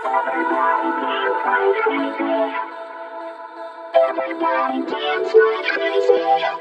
Everybody dance like crazy.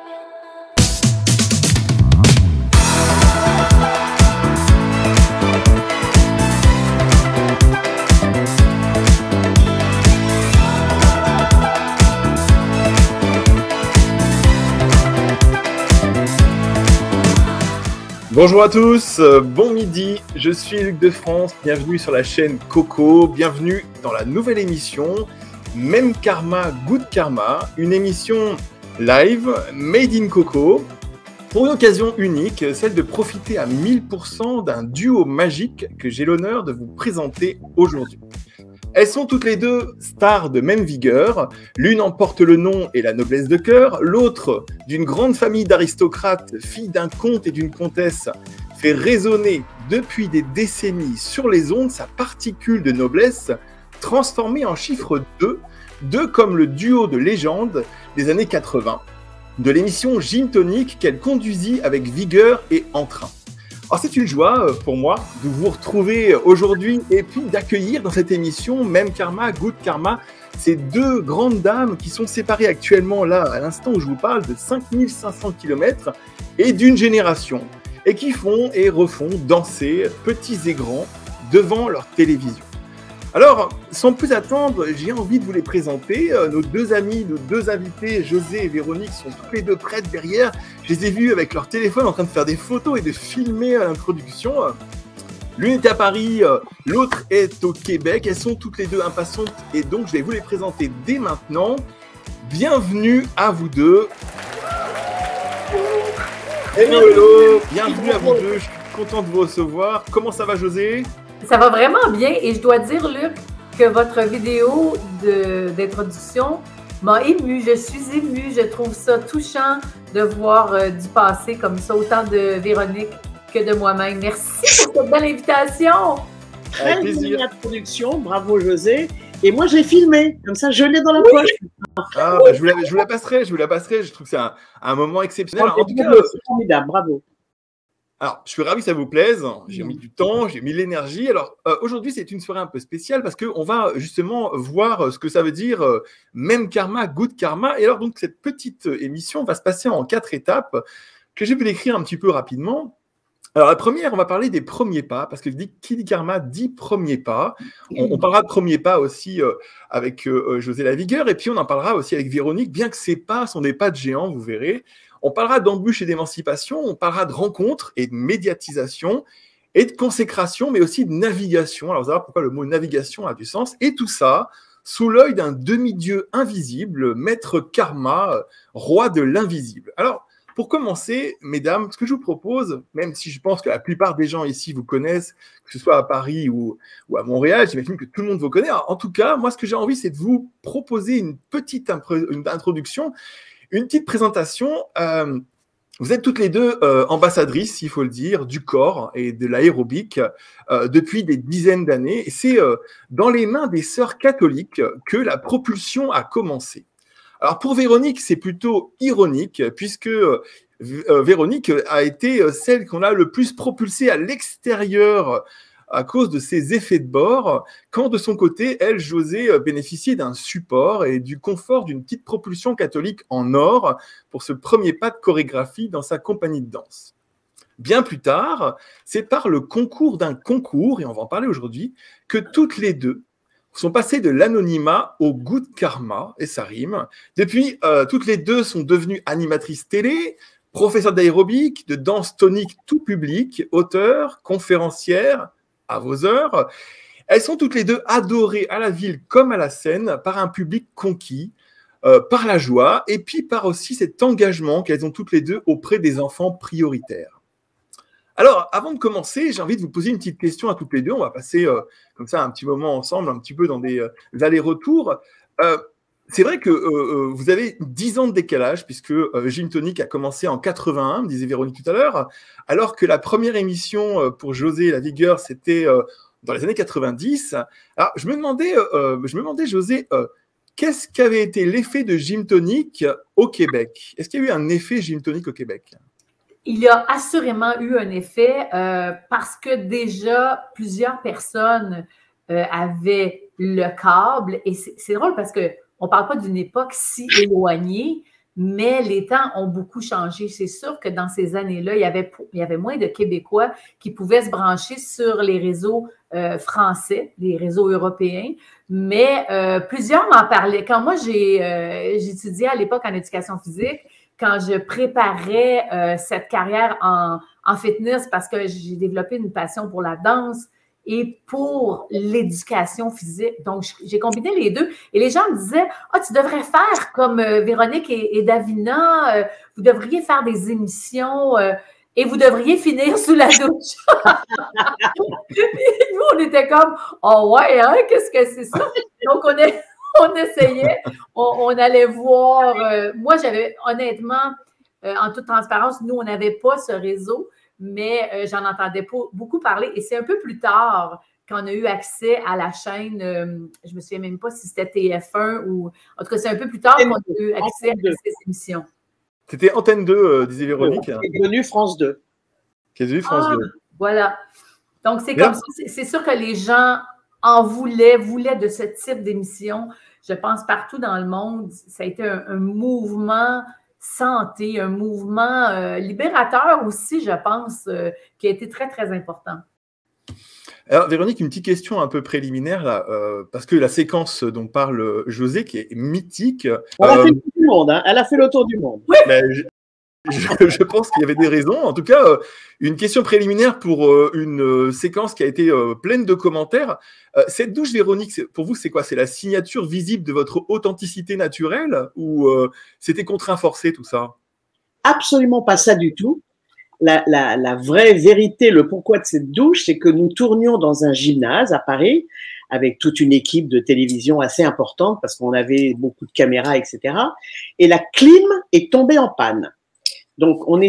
Bonjour à tous, bon midi, je suis Luc de France, bienvenue sur la chaîne Coco, bienvenue dans la nouvelle émission Même Karma, Good Karma, une émission live made in Coco pour une occasion unique, celle de profiter à 1000% d'un duo magique que j'ai l'honneur de vous présenter aujourd'hui. Elles sont toutes les deux stars de même vigueur, l'une en porte le nom et la noblesse de cœur, l'autre, d'une grande famille d'aristocrates, fille d'un comte et d'une comtesse, fait résonner depuis des décennies sur les ondes sa particule de noblesse, transformée en chiffre 2, 2 comme le duo de légende des années 80, de l'émission Gin Tonic qu'elle conduisit avec vigueur et entrain. Alors c'est une joie pour moi de vous retrouver aujourd'hui et puis d'accueillir dans cette émission Même Karma, Good Karma, ces deux grandes dames qui sont séparées actuellement là, à l'instant où je vous parle, de 5500 km et d'une génération et qui font et refont danser petits et grands devant leur télévision. Alors, sans plus attendre, j'ai envie de vous les présenter. Nos deux amis, nos deux invités, José et Véronique, sont tous les deux prêtes derrière. Je les ai vus avec leur téléphone en train de faire des photos et de filmer à l'introduction. L'une est à Paris, l'autre est au Québec. Elles sont toutes les deux impatientes et donc je vais vous les présenter dès maintenant. Bienvenue à vous deux. Hello, bienvenue à vous deux. Je suis content de vous recevoir. Comment ça va, José ? Ça va vraiment bien et je dois dire, Luc, que votre vidéo d'introduction m'a émue. Je suis émue. Je trouve ça touchant de voir du passé comme ça, autant de Véronique que de moi-même. Merci pour cette belle invitation. Très belle introduction. Bravo, José. Et moi, j'ai filmé. Comme ça, je l'ai dans la poche. Ah, bah, je vous la passerai. Je trouve que c'est un moment exceptionnel. En tout cas, c'est formidable. Bravo. Alors, je suis ravi que ça vous plaise. J'ai mis du temps, j'ai mis de l'énergie. Alors, aujourd'hui, c'est une soirée un peu spéciale parce qu'on va justement voir ce que ça veut dire même karma, good karma. Et alors, donc, cette petite émission va se passer en 4 étapes que j'ai pu décrire un petit peu rapidement. Alors, la première, on va parler des premiers pas parce que qui dit karma dit premiers pas. On parlera de premiers pas aussi avec José Lavigueur et puis on en parlera aussi avec Véronique, bien que ces pas sont des pas de géants, vous verrez. On parlera d'embûches et d'émancipation, on parlera de rencontres et de médiatisation et de consécration, mais aussi de navigation. Alors, vous allez voir pourquoi le mot navigation a du sens. Et tout ça sous l'œil d'un demi-dieu invisible, maître karma, roi de l'invisible. Alors, pour commencer, mesdames, ce que je vous propose, même si je pense que la plupart des gens ici vous connaissent, que ce soit à Paris ou à Montréal, j'imagine que tout le monde vous connaît. Alors, en tout cas, moi, ce que j'ai envie, c'est de vous proposer une petite introduction, une petite présentation. Vous êtes toutes les deux ambassadrices, il faut le dire, du corps et de l'aérobic depuis des dizaines d'années. Et c'est dans les mains des sœurs catholiques que la propulsion a commencé. Alors pour Véronique, c'est plutôt ironique, puisque Véronique a été celle qu'on a le plus propulsée à l'extérieur à cause de ses effets de bord, quand de son côté, elle, José, bénéficiait d'un support et du confort d'une petite propulsion catholique en or pour ce premier pas de chorégraphie dans sa compagnie de danse. Bien plus tard, c'est par le concours d'un concours, et on va en parler aujourd'hui, que toutes les deux sont passées de l'anonymat au good karma, et ça rime. Depuis, toutes les deux sont devenues animatrices télé, professeurs d'aérobic, de danse tonique tout public, auteurs, conférencières, à vos heures. Elles sont toutes les deux adorées à la ville comme à la scène par un public conquis, par la joie et puis par aussi cet engagement qu'elles ont toutes les deux auprès des enfants prioritaires. Alors, avant de commencer, j'ai envie de vous poser une petite question à toutes les deux. On va passer comme ça un petit moment ensemble, un petit peu dans des allers-retours. C'est vrai que vous avez 10 ans de décalage, puisque Gin Tonic a commencé en 81, me disait Véronique tout à l'heure, alors que la première émission pour José Lavigueur, c'était dans les années 90. Alors, je me demandais, José, qu'est-ce qu'avait été l'effet de Gin Tonic au Québec? Est-ce qu'il y a eu un effet Gin Tonic au Québec? Il y a assurément eu un effet parce que déjà plusieurs personnes avait le câble. Et c'est drôle parce qu'on ne parle pas d'une époque si éloignée, mais les temps ont beaucoup changé. C'est sûr que dans ces années-là, il y avait moins de Québécois qui pouvaient se brancher sur les réseaux français, les réseaux européens, mais plusieurs m'en parlaient. Quand moi, j'étudiais à l'époque en éducation physique, quand je préparais cette carrière en fitness parce que j'ai développé une passion pour la danse et pour l'éducation physique. Donc, j'ai combiné les deux. Et les gens me disaient, « Ah, tu devrais faire comme Véronique et Davina, vous devriez faire des émissions et vous devriez finir sous la douche. » Et nous, on était comme, « Oh ouais, hein, qu'est-ce que c'est ça? » Donc, on essayait, on allait voir. Moi, j'avais honnêtement, en toute transparence, nous, on n'avait pas ce réseau, mais j'en entendais beaucoup parler. Et c'est un peu plus tard qu'on a eu accès à la chaîne, je ne me souviens même pas si c'était TF1 ou... En tout cas, c'est un peu plus tard qu'on a eu accès à ces émissions. C'était Antenne 2, disait Véronique. Qui est devenu France 2. Qui est devenu France 2. Voilà. Donc, c'est comme ça. C'est sûr que les gens en voulaient de ce type d'émission. Je pense partout dans le monde, ça a été un mouvement santé, un mouvement libérateur aussi, je pense, qui a été très, très important. Alors, Véronique, une petite question un peu préliminaire, là, parce que la séquence dont parle José, qui est mythique… Elle a fait le tour du monde, hein. Elle a fait le tour du monde. Oui. Je pense qu'il y avait des raisons. En tout cas, une question préliminaire pour une séquence qui a été pleine de commentaires. Cette douche, Véronique, pour vous, c'est quoi? C'est la signature visible de votre authenticité naturelle ou c'était contraint forcé tout ça? Absolument pas ça du tout. La vraie vérité, le pourquoi de cette douche, c'est que nous tournions dans un gymnase à Paris avec toute une équipe de télévision assez importante parce qu'on avait beaucoup de caméras, etc. Et la clim est tombée en panne. Donc, on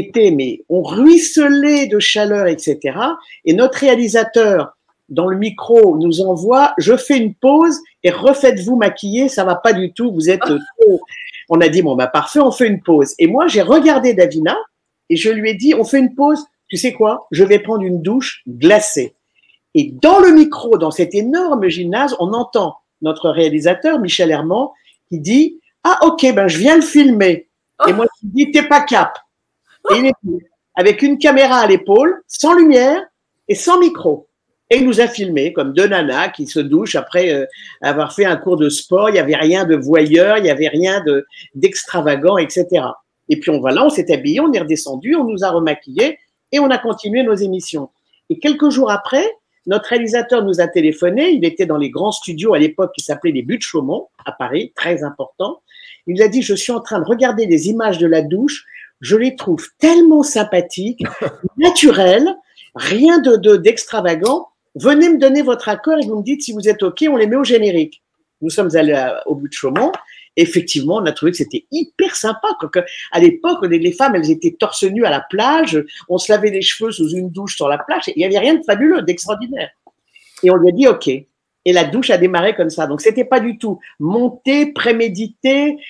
ruisselait de chaleur, etc. Et notre réalisateur, dans le micro, nous envoie, je fais une pause et refaites-vous maquiller, ça va pas du tout, vous êtes trop. On a dit, bon, bah, parfait, on fait une pause. Et moi, j'ai regardé Davina et je lui ai dit, on fait une pause, tu sais quoi? Je vais prendre une douche glacée. Et dans le micro, dans cet énorme gymnase, on entend notre réalisateur, Michel Herman, qui dit, ah, ok, ben, je viens le filmer. Et moi, je lui dis, t'es pas cap. Et il est venu avec une caméra à l'épaule, sans lumière et sans micro. Et il nous a filmé comme deux nanas qui se douchent après avoir fait un cours de sport. Il n'y avait rien de voyeur, il n'y avait rien d'extravagant, etc. Et puis on s'est habillés, on est redescendu, on nous a remaquillés et on a continué nos émissions. Et quelques jours après, notre réalisateur nous a téléphoné. Il était dans les grands studios à l'époque qui s'appelaient les Buttes Chaumont à Paris, très important. Il nous a dit, je suis en train de regarder les images de la douche. Je les trouve tellement sympathiques, naturelles, rien d'extravagant. Venez me donner votre accord et vous me dites si vous êtes OK, on les met au générique. Nous sommes allés au Buttes Chaumont. Effectivement, on a trouvé que c'était hyper sympa. À l'époque, les femmes, elles étaient torse nu à la plage, on se lavait les cheveux sous une douche sur la plage. Il n'y avait rien de fabuleux, d'extraordinaire. Et on lui a dit OK. Et la douche a démarré comme ça. Donc, c'était pas du tout monté, prémédité,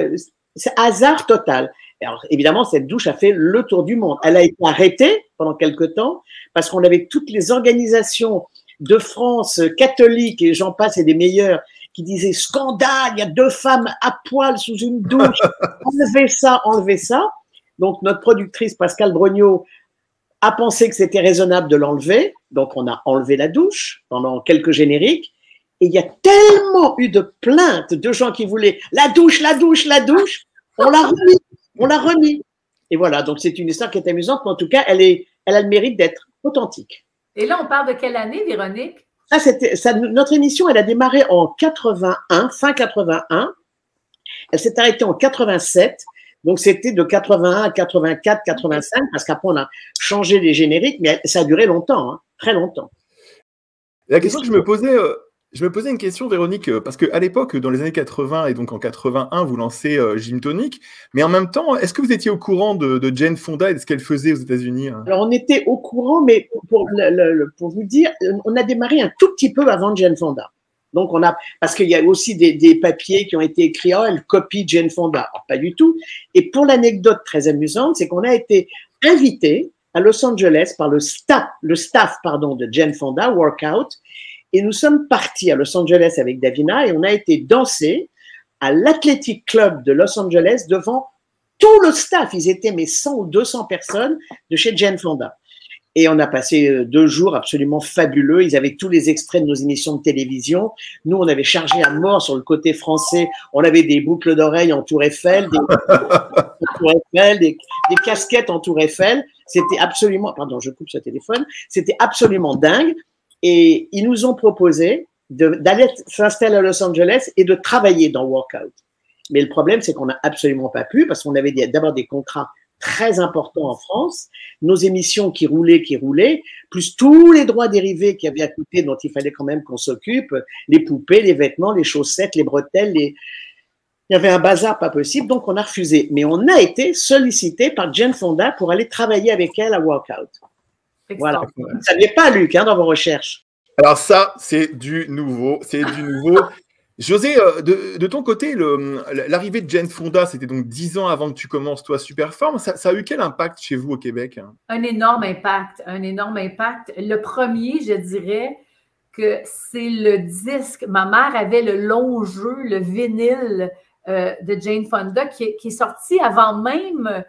c'est hasard total. Alors, évidemment, cette douche a fait le tour du monde. Elle a été arrêtée pendant quelque temps parce qu'on avait toutes les organisations de France catholiques et j'en passe et des meilleurs qui disaient scandale, il y a 2 femmes à poil sous une douche, enlevez ça, enlevez ça. Donc, notre productrice Pascale Brognaud a pensé que c'était raisonnable de l'enlever. Donc, on a enlevé la douche pendant quelques génériques. Et il y a tellement eu de plaintes de gens qui voulaient la douche, la douche, la douche. On l'a remis. On l'a remis. Et voilà, donc c'est une histoire qui est amusante, mais en tout cas, elle a le mérite d'être authentique. Et là, on parle de quelle année, Véronique? Notre émission, elle a démarré en 81, fin 81. Elle s'est arrêtée en 87. Donc, c'était de 81 à 84, 85, parce qu'après, on a changé les génériques, mais ça a duré longtemps, hein, très longtemps. La question que je me posais une question, Véronique, parce qu'à l'époque, dans les années 80 et donc en 81, vous lancez Gym Tonic, mais en même temps, est-ce que vous étiez au courant de Jane Fonda et de ce qu'elle faisait aux États-Unis? Alors, on était au courant, mais pour vous dire, on a démarré un tout petit peu avant Jane Fonda. Donc, parce qu'il y a aussi des papiers qui ont été écrits, oh, elle copie Jane Fonda. Alors, pas du tout. Et pour l'anecdote très amusante, c'est qu'on a été invité à Los Angeles par le staff de Jane Fonda, Workout. Et nous sommes partis à Los Angeles avec Davina et on a été danser à l'Athletic Club de Los Angeles devant tout le staff. Ils étaient 100 ou 200 personnes de chez Jane Fonda. Et on a passé 2 jours absolument fabuleux. Ils avaient tous les extraits de nos émissions de télévision. Nous, on avait chargé à mort sur le côté français. On avait des boucles d'oreilles en Tour Eiffel, des casquettes en Tour Eiffel. C'était absolument, pardon, je coupe ce téléphone. C'était absolument dingue. Et ils nous ont proposé d'aller s'installer à Los Angeles et de travailler dans Workout. Mais le problème, c'est qu'on n'a absolument pas pu parce qu'on avait d'abord des contrats très importants en France, nos émissions qui roulaient, plus tous les droits dérivés qu'il y avait à côté dont il fallait quand même qu'on s'occupe, les poupées, les vêtements, les chaussettes, les bretelles, il y avait un bazar pas possible, donc on a refusé. Mais on a été sollicité par Jane Fonda pour aller travailler avec elle à Workout. Voilà. Vous ne saviez pas, Luc, dans vos recherches. Alors ça, c'est du nouveau, José, de ton côté, l'arrivée de Jane Fonda, c'était donc 10 ans avant que tu commences, toi, Superform. Ça a eu quel impact chez vous au Québec? Un énorme impact, Le premier, je dirais que c'est le disque. Ma mère avait le long jeu, le vinyle de Jane Fonda qui est sorti avant même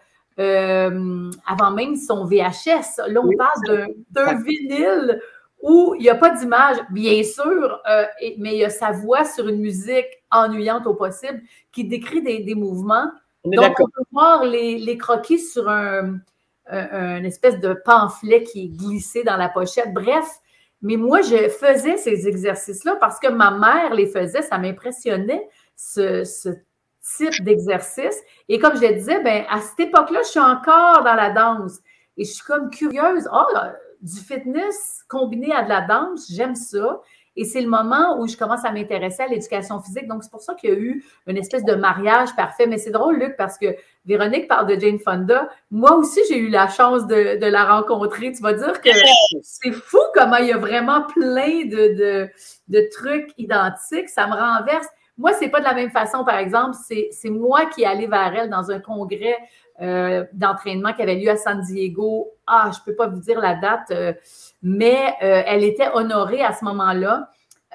son VHS. Là, on parle d'un vinyle où il n'y a pas d'image, bien sûr, mais il y a sa voix sur une musique ennuyante au possible qui décrit des mouvements. Donc, on peut voir les croquis sur un espèce de pamphlet qui est glissé dans la pochette. Bref, mais moi, je faisais ces exercices-là parce que ma mère les faisait, ça m'impressionnait, ce type d'exercice. Et comme je le disais, à cette époque-là, je suis encore dans la danse. Et je suis comme curieuse. Du fitness combiné à de la danse, j'aime ça. Et c'est le moment où je commence à m'intéresser à l'éducation physique. Donc, c'est pour ça qu'il y a eu une espèce de mariage parfait. Mais c'est drôle, Luc, parce que Véronique parle de Jane Fonda. Moi aussi, j'ai eu la chance de la rencontrer. Tu vas dire que c'est fou comment il y a vraiment plein de trucs identiques. Ça me renverse. Moi, c'est pas de la même façon, par exemple. C'est moi qui est allée vers elle dans un congrès d'entraînement qui avait lieu à San Diego. Je ne peux pas vous dire la date, mais elle était honorée à ce moment-là.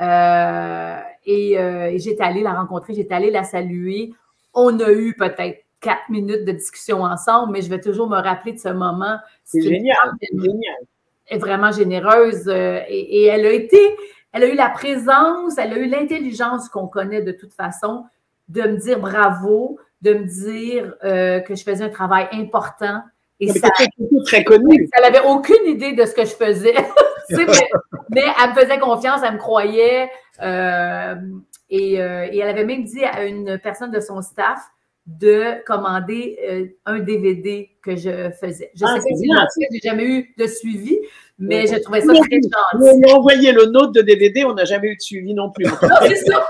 Et j'étais allée la rencontrer, j'étais allée la saluer. On a eu peut-être 4 minutes de discussion ensemble, mais je vais toujours me rappeler de ce moment. C'est génial. Elle est vraiment généreuse et elle a eu la présence, elle a eu l'intelligence qu'on connaît de toute façon de me dire bravo, de me dire que je faisais un travail important. Et ça, très connu. Elle n'avait aucune idée de ce que je faisais. mais elle me faisait confiance, elle me croyait. Et elle avait même dit à une personne de son staff de commander un DVD que je faisais. Je sais pas si j'ai jamais eu de suivi, mais je trouvais ça très gentil. On m'a envoyé le nôtre de DVD, on n'a jamais eu de suivi non plus. Non, c'est ça.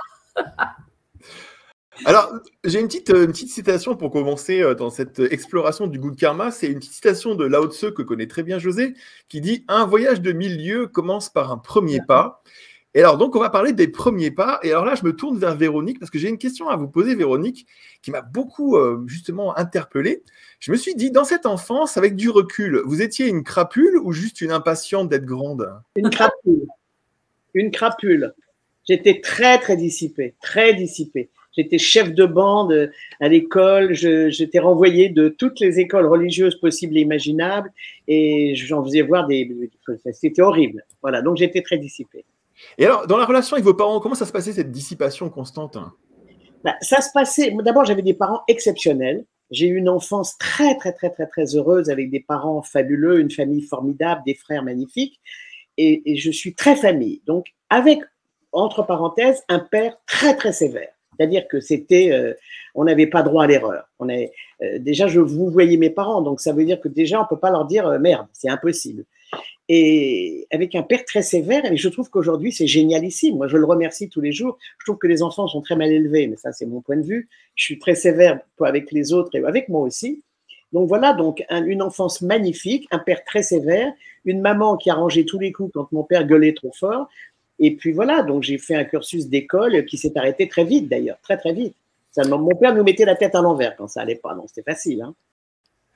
Alors, j'ai une petite citation pour commencer dans cette exploration du Good Karma. C'est une petite citation de Lao Tse que connaît très bien José, qui dit « Un voyage de 1000 lieues commence par un premier pas ». Et alors, donc, on va parler des premiers pas. Et alors là, je me tourne vers Véronique parce que j'ai une question à vous poser, Véronique, qui m'a beaucoup, justement, interpellé. Je me suis dit, dans cette enfance, avec du recul, vous étiez une crapule ou juste une impatiente d'être grande? Une crapule. Une crapule. J'étais très, très dissipée. Très dissipée. J'étais chef de bande à l'école. J'étais renvoyée de toutes les écoles religieuses possibles et imaginables. Et j'en faisais voir C'était horrible. Voilà. Donc, j'étais très dissipée. Et alors, dans la relation avec vos parents, comment ça se passait cette dissipation constante? Ça se passait. D'abord, j'avais des parents exceptionnels. J'ai eu une enfance très, très, très, très, très heureuse avec des parents fabuleux, une famille formidable, des frères magnifiques. Et je suis très famille. Donc, avec, entre parenthèses, un père très, très sévère. C'est-à-dire que on n'avait pas droit à l'erreur. Déjà, je vous voyais mes parents, donc ça veut dire que déjà, on peut pas leur dire merde, c'est impossible. Et avec un père très sévère, et je trouve qu'aujourd'hui, c'est génialissime. Moi, je le remercie tous les jours. Je trouve que les enfants sont très mal élevés, mais ça, c'est mon point de vue. Je suis très sévère avec les autres et avec moi aussi. Donc voilà, une enfance magnifique, un père très sévère, une maman qui a rangé tous les coups quand mon père gueulait trop fort. Et puis voilà, donc j'ai fait un cursus d'école qui s'est arrêté très vite d'ailleurs, très très vite. Mon père nous mettait la tête à l'envers quand ça allait pas, donc c'était facile. Hein.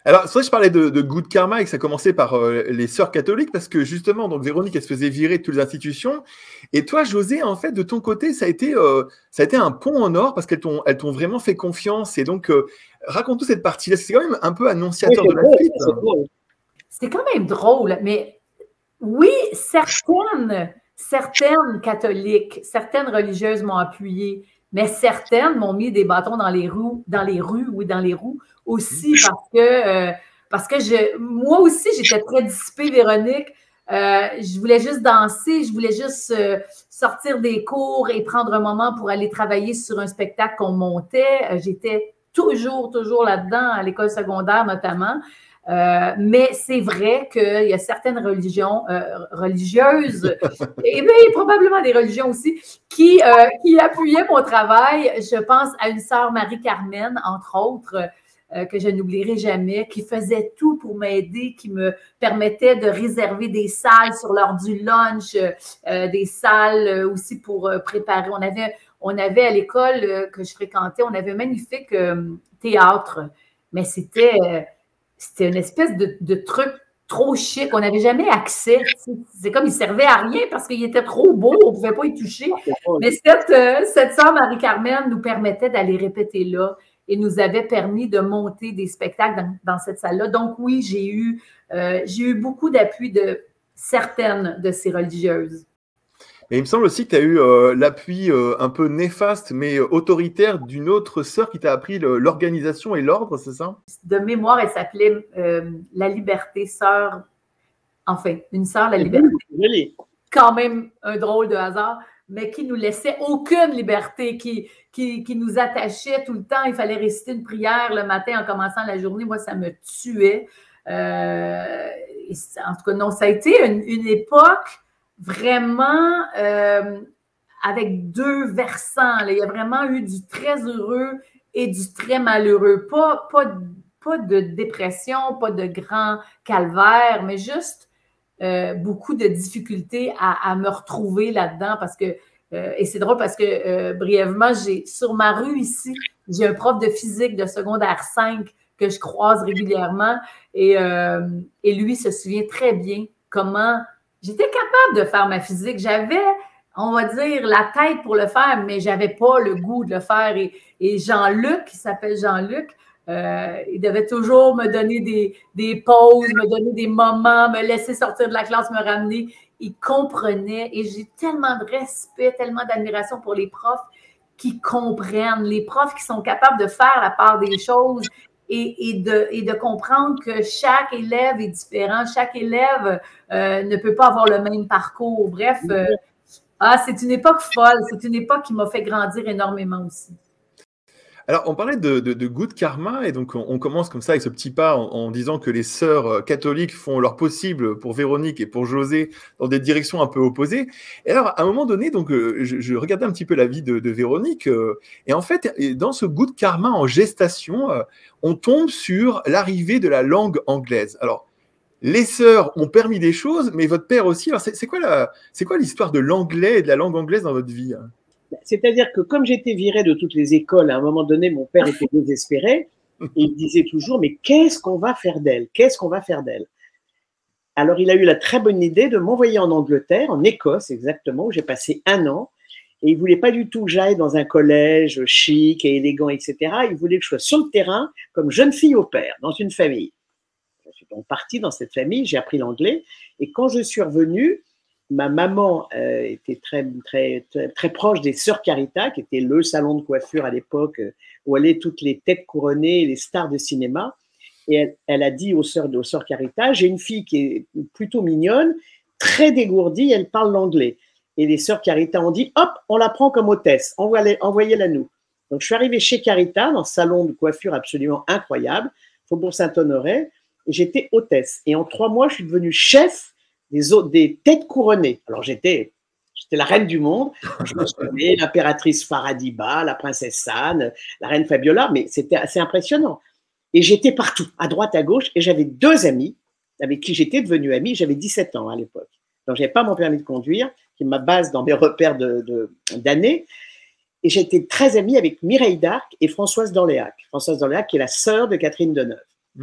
Alors, c'est vrai que je parlais de good karma et que ça commençait par les sœurs catholiques parce que justement, donc Véronique, elle se faisait virer de toutes les institutions. Et toi, José, en fait, de ton côté, ça a été un pont en or parce elles t'ont vraiment fait confiance. Et donc, raconte-nous cette partie-là. C'est quand même un peu annonciateur de la suite. C'est quand même drôle, mais oui, certaines catholiques, certaines religieuses m'ont appuyée, mais certaines m'ont mis des bâtons dans les roues aussi parce que moi aussi, j'étais très dissipée, Véronique. Je voulais juste danser, je voulais juste sortir des cours et prendre un moment pour aller travailler sur un spectacle qu'on montait. J'étais toujours là-dedans, à l'école secondaire notamment. Mais c'est vrai qu'il y a certaines religieuses, et bien, probablement des religions aussi, qui appuyaient mon travail. Je pense à une sœur Marie-Carmen, entre autres, que je n'oublierai jamais, qui faisait tout pour m'aider, qui me permettait de réserver des salles sur l'heure du lunch, des salles aussi pour préparer. On avait à l'école que je fréquentais, on avait un magnifique théâtre, mais c'était une espèce de truc trop chic. On n'avait jamais accès. C'est comme il ne servait à rien parce qu'il était trop beau, on ne pouvait pas y toucher. Mais cette sœur Marie-Carmen nous permettait d'aller répéter là et nous avait permis de monter des spectacles dans cette salle-là. Donc oui, j'ai eu beaucoup d'appui de certaines de ces religieuses. Et il me semble aussi que tu as eu l'appui un peu néfaste, mais autoritaire d'une autre sœur qui t'a appris l'organisation et l'ordre, c'est ça? De mémoire, elle s'appelait La Liberté, sœur. Enfin, une sœur, La Liberté. Quand même un drôle de hasard, mais qui nous laissait aucune liberté, qui nous attachait tout le temps. Il fallait réciter une prière le matin en commençant la journée. Moi, ça me tuait. En tout cas, non, ça a été une époque vraiment avec deux versants. Là. Il y a vraiment eu du très heureux et du très malheureux. Pas de dépression, pas de grand calvaire, mais juste beaucoup de difficultés à me retrouver là-dedans parce que, et c'est drôle parce que brièvement, sur ma rue ici, j'ai un prof de physique de secondaire 5 que je croise régulièrement et lui se souvient très bien comment j'étais capable de faire ma physique. J'avais, on va dire, la tête pour le faire, mais je n'avais pas le goût de le faire. Et Jean-Luc, qui s'appelle Jean-Luc, il devait toujours me donner des pauses, me donner des moments, me laisser sortir de la classe, me ramener. Il comprenait et j'ai tellement de respect, tellement d'admiration pour les profs qui comprennent, les profs qui sont capables de faire la part des choses et de comprendre que chaque élève est différent, chaque élève ne peut pas avoir le même parcours. Bref, c'est une époque folle, c'est une époque qui m'a fait grandir énormément aussi. Alors, on parlait de good karma, et donc on commence comme ça avec ce petit pas en disant que les sœurs catholiques font leur possible pour Véronique et pour José dans des directions un peu opposées. Et alors, à un moment donné, donc, je regardais un petit peu la vie de Véronique, et en fait, dans ce good karma en gestation, on tombe sur l'arrivée de la langue anglaise. Alors, les sœurs ont permis des choses, mais votre père aussi. Alors, c'est quoi l'histoire de l'anglais et de la langue anglaise dans votre vie? C'est-à-dire que comme j'étais virée de toutes les écoles, à un moment donné, mon père était désespéré. Et il disait toujours, mais qu'est-ce qu'on va faire d'elle? Qu'est-ce qu'on va faire d'elle? Alors, il a eu la très bonne idée de m'envoyer en Angleterre, en Écosse exactement, où j'ai passé 1 an. Et il ne voulait pas du tout que j'aille dans un collège chic et élégant, etc. Il voulait que je sois sur le terrain comme jeune fille au pair, dans une famille. Je suis donc partie dans cette famille, j'ai appris l'anglais. Et quand je suis revenue, ma maman était très proche des Sœurs Caritas, qui était le salon de coiffure à l'époque où allaient toutes les têtes couronnées, les stars de cinéma. Et elle a dit aux Sœurs Caritas, j'ai une fille qui est plutôt mignonne, très dégourdie, elle parle l'anglais. Et les Sœurs Caritas ont dit, hop, on la prend comme hôtesse, envoyez-la nous. Donc je suis arrivée chez Caritas, dans un salon de coiffure absolument incroyable, Faubourg Saint-Honoré, et j'étais hôtesse. Et en 3 mois, je suis devenue chef des têtes couronnées. Alors, j'étais la reine du monde. Je me souvenais, l'impératrice Faradiba, la princesse Anne, la reine Fabiola, mais c'était assez impressionnant. Et j'étais partout, à droite, à gauche, et j'avais 2 amis avec qui j'étais devenue amie. J'avais 17 ans à l'époque. Donc, je n'avais pas mon permis de conduire, qui est ma base dans mes repères d'années. Et j'étais très amie avec Mireille d'Arc et Françoise d'Orléac. Françoise d'Orléac, qui est la sœur de Catherine Deneuve.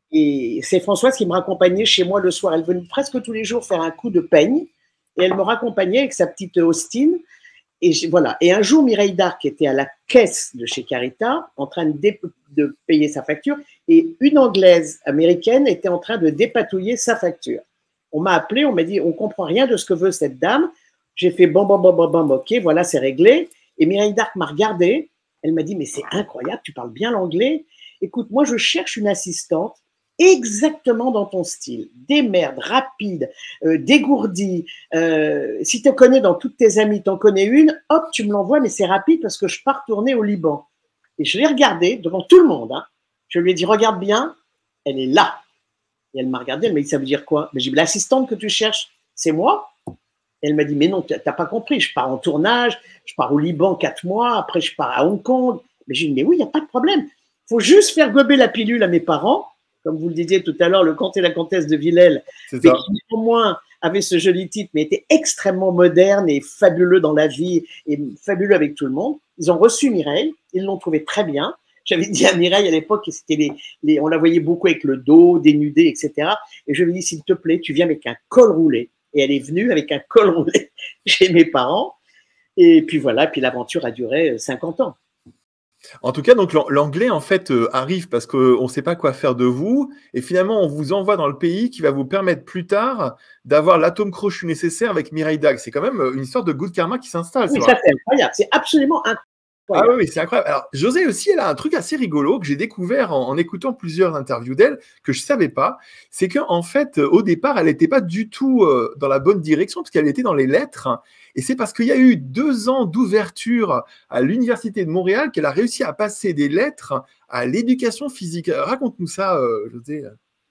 Et c'est Françoise qui me raccompagnait chez moi le soir. Elle venait presque tous les jours faire un coup de peigne et elle me raccompagnait avec sa petite Austin. Et voilà. Et un jour, Mireille Darc était à la caisse de chez Carita en train de payer sa facture et une Anglaise américaine était en train de dépatouiller sa facture. On m'a appelé, on m'a dit, on comprend rien de ce que veut cette dame. J'ai fait bon, ok, voilà, c'est réglé. Et Mireille Darc m'a regardé. Elle m'a dit, mais c'est incroyable, tu parles bien l'anglais. Écoute, moi, je cherche une assistante exactement dans ton style. Démerde, rapide, dégourdie. Si tu connais dans toutes tes amies, t'en connais une, hop, tu me l'envoies, mais c'est rapide parce que je pars tourner au Liban. Et je l'ai regardée devant tout le monde. Hein. Je lui ai dit, regarde bien, elle est là. Et elle m'a regardé, elle m'a dit, ça veut dire quoi? J'ai dit, l'assistante que tu cherches, c'est moi? Et elle m'a dit, mais non, t'as pas compris, je pars en tournage, je pars au Liban 4 mois, après je pars à Hong Kong. Mais j'ai dit, mais oui, il n'y a pas de problème. Il faut juste faire gober la pilule à mes parents, comme vous le disiez tout à l'heure, le comte et la comtesse de Villèle, mais qui néanmoins avait ce joli titre, mais était extrêmement moderne et fabuleux dans la vie, et fabuleux avec tout le monde. Ils ont reçu Mireille, ils l'ont trouvé très bien. J'avais dit à Mireille à l'époque, c'était on la voyait beaucoup avec le dos dénudé, etc. Et je lui ai dit, s'il te plaît, tu viens avec un col roulé. Et elle est venue avec un col roulé chez mes parents. Et puis voilà, puis l'aventure a duré 50 ans. En tout cas, donc l'anglais en fait arrive parce qu'on ne sait pas quoi faire de vous et finalement on vous envoie dans le pays qui va vous permettre plus tard d'avoir l'atome crochu nécessaire avec Mireille Darc. C'est quand même une histoire de good karma qui s'installe. Oui, ça c'est incroyable, c'est absolument incroyable. Ah oui, c'est incroyable. Alors, José aussi, elle a un truc assez rigolo que j'ai découvert en écoutant plusieurs interviews d'elle que je ne savais pas. C'est qu'en fait, au départ, elle n'était pas du tout dans la bonne direction parce qu'elle était dans les lettres. Et c'est parce qu'il y a eu 2 ans d'ouverture à l'Université de Montréal qu'elle a réussi à passer des lettres à l'éducation physique. Raconte-nous ça, José.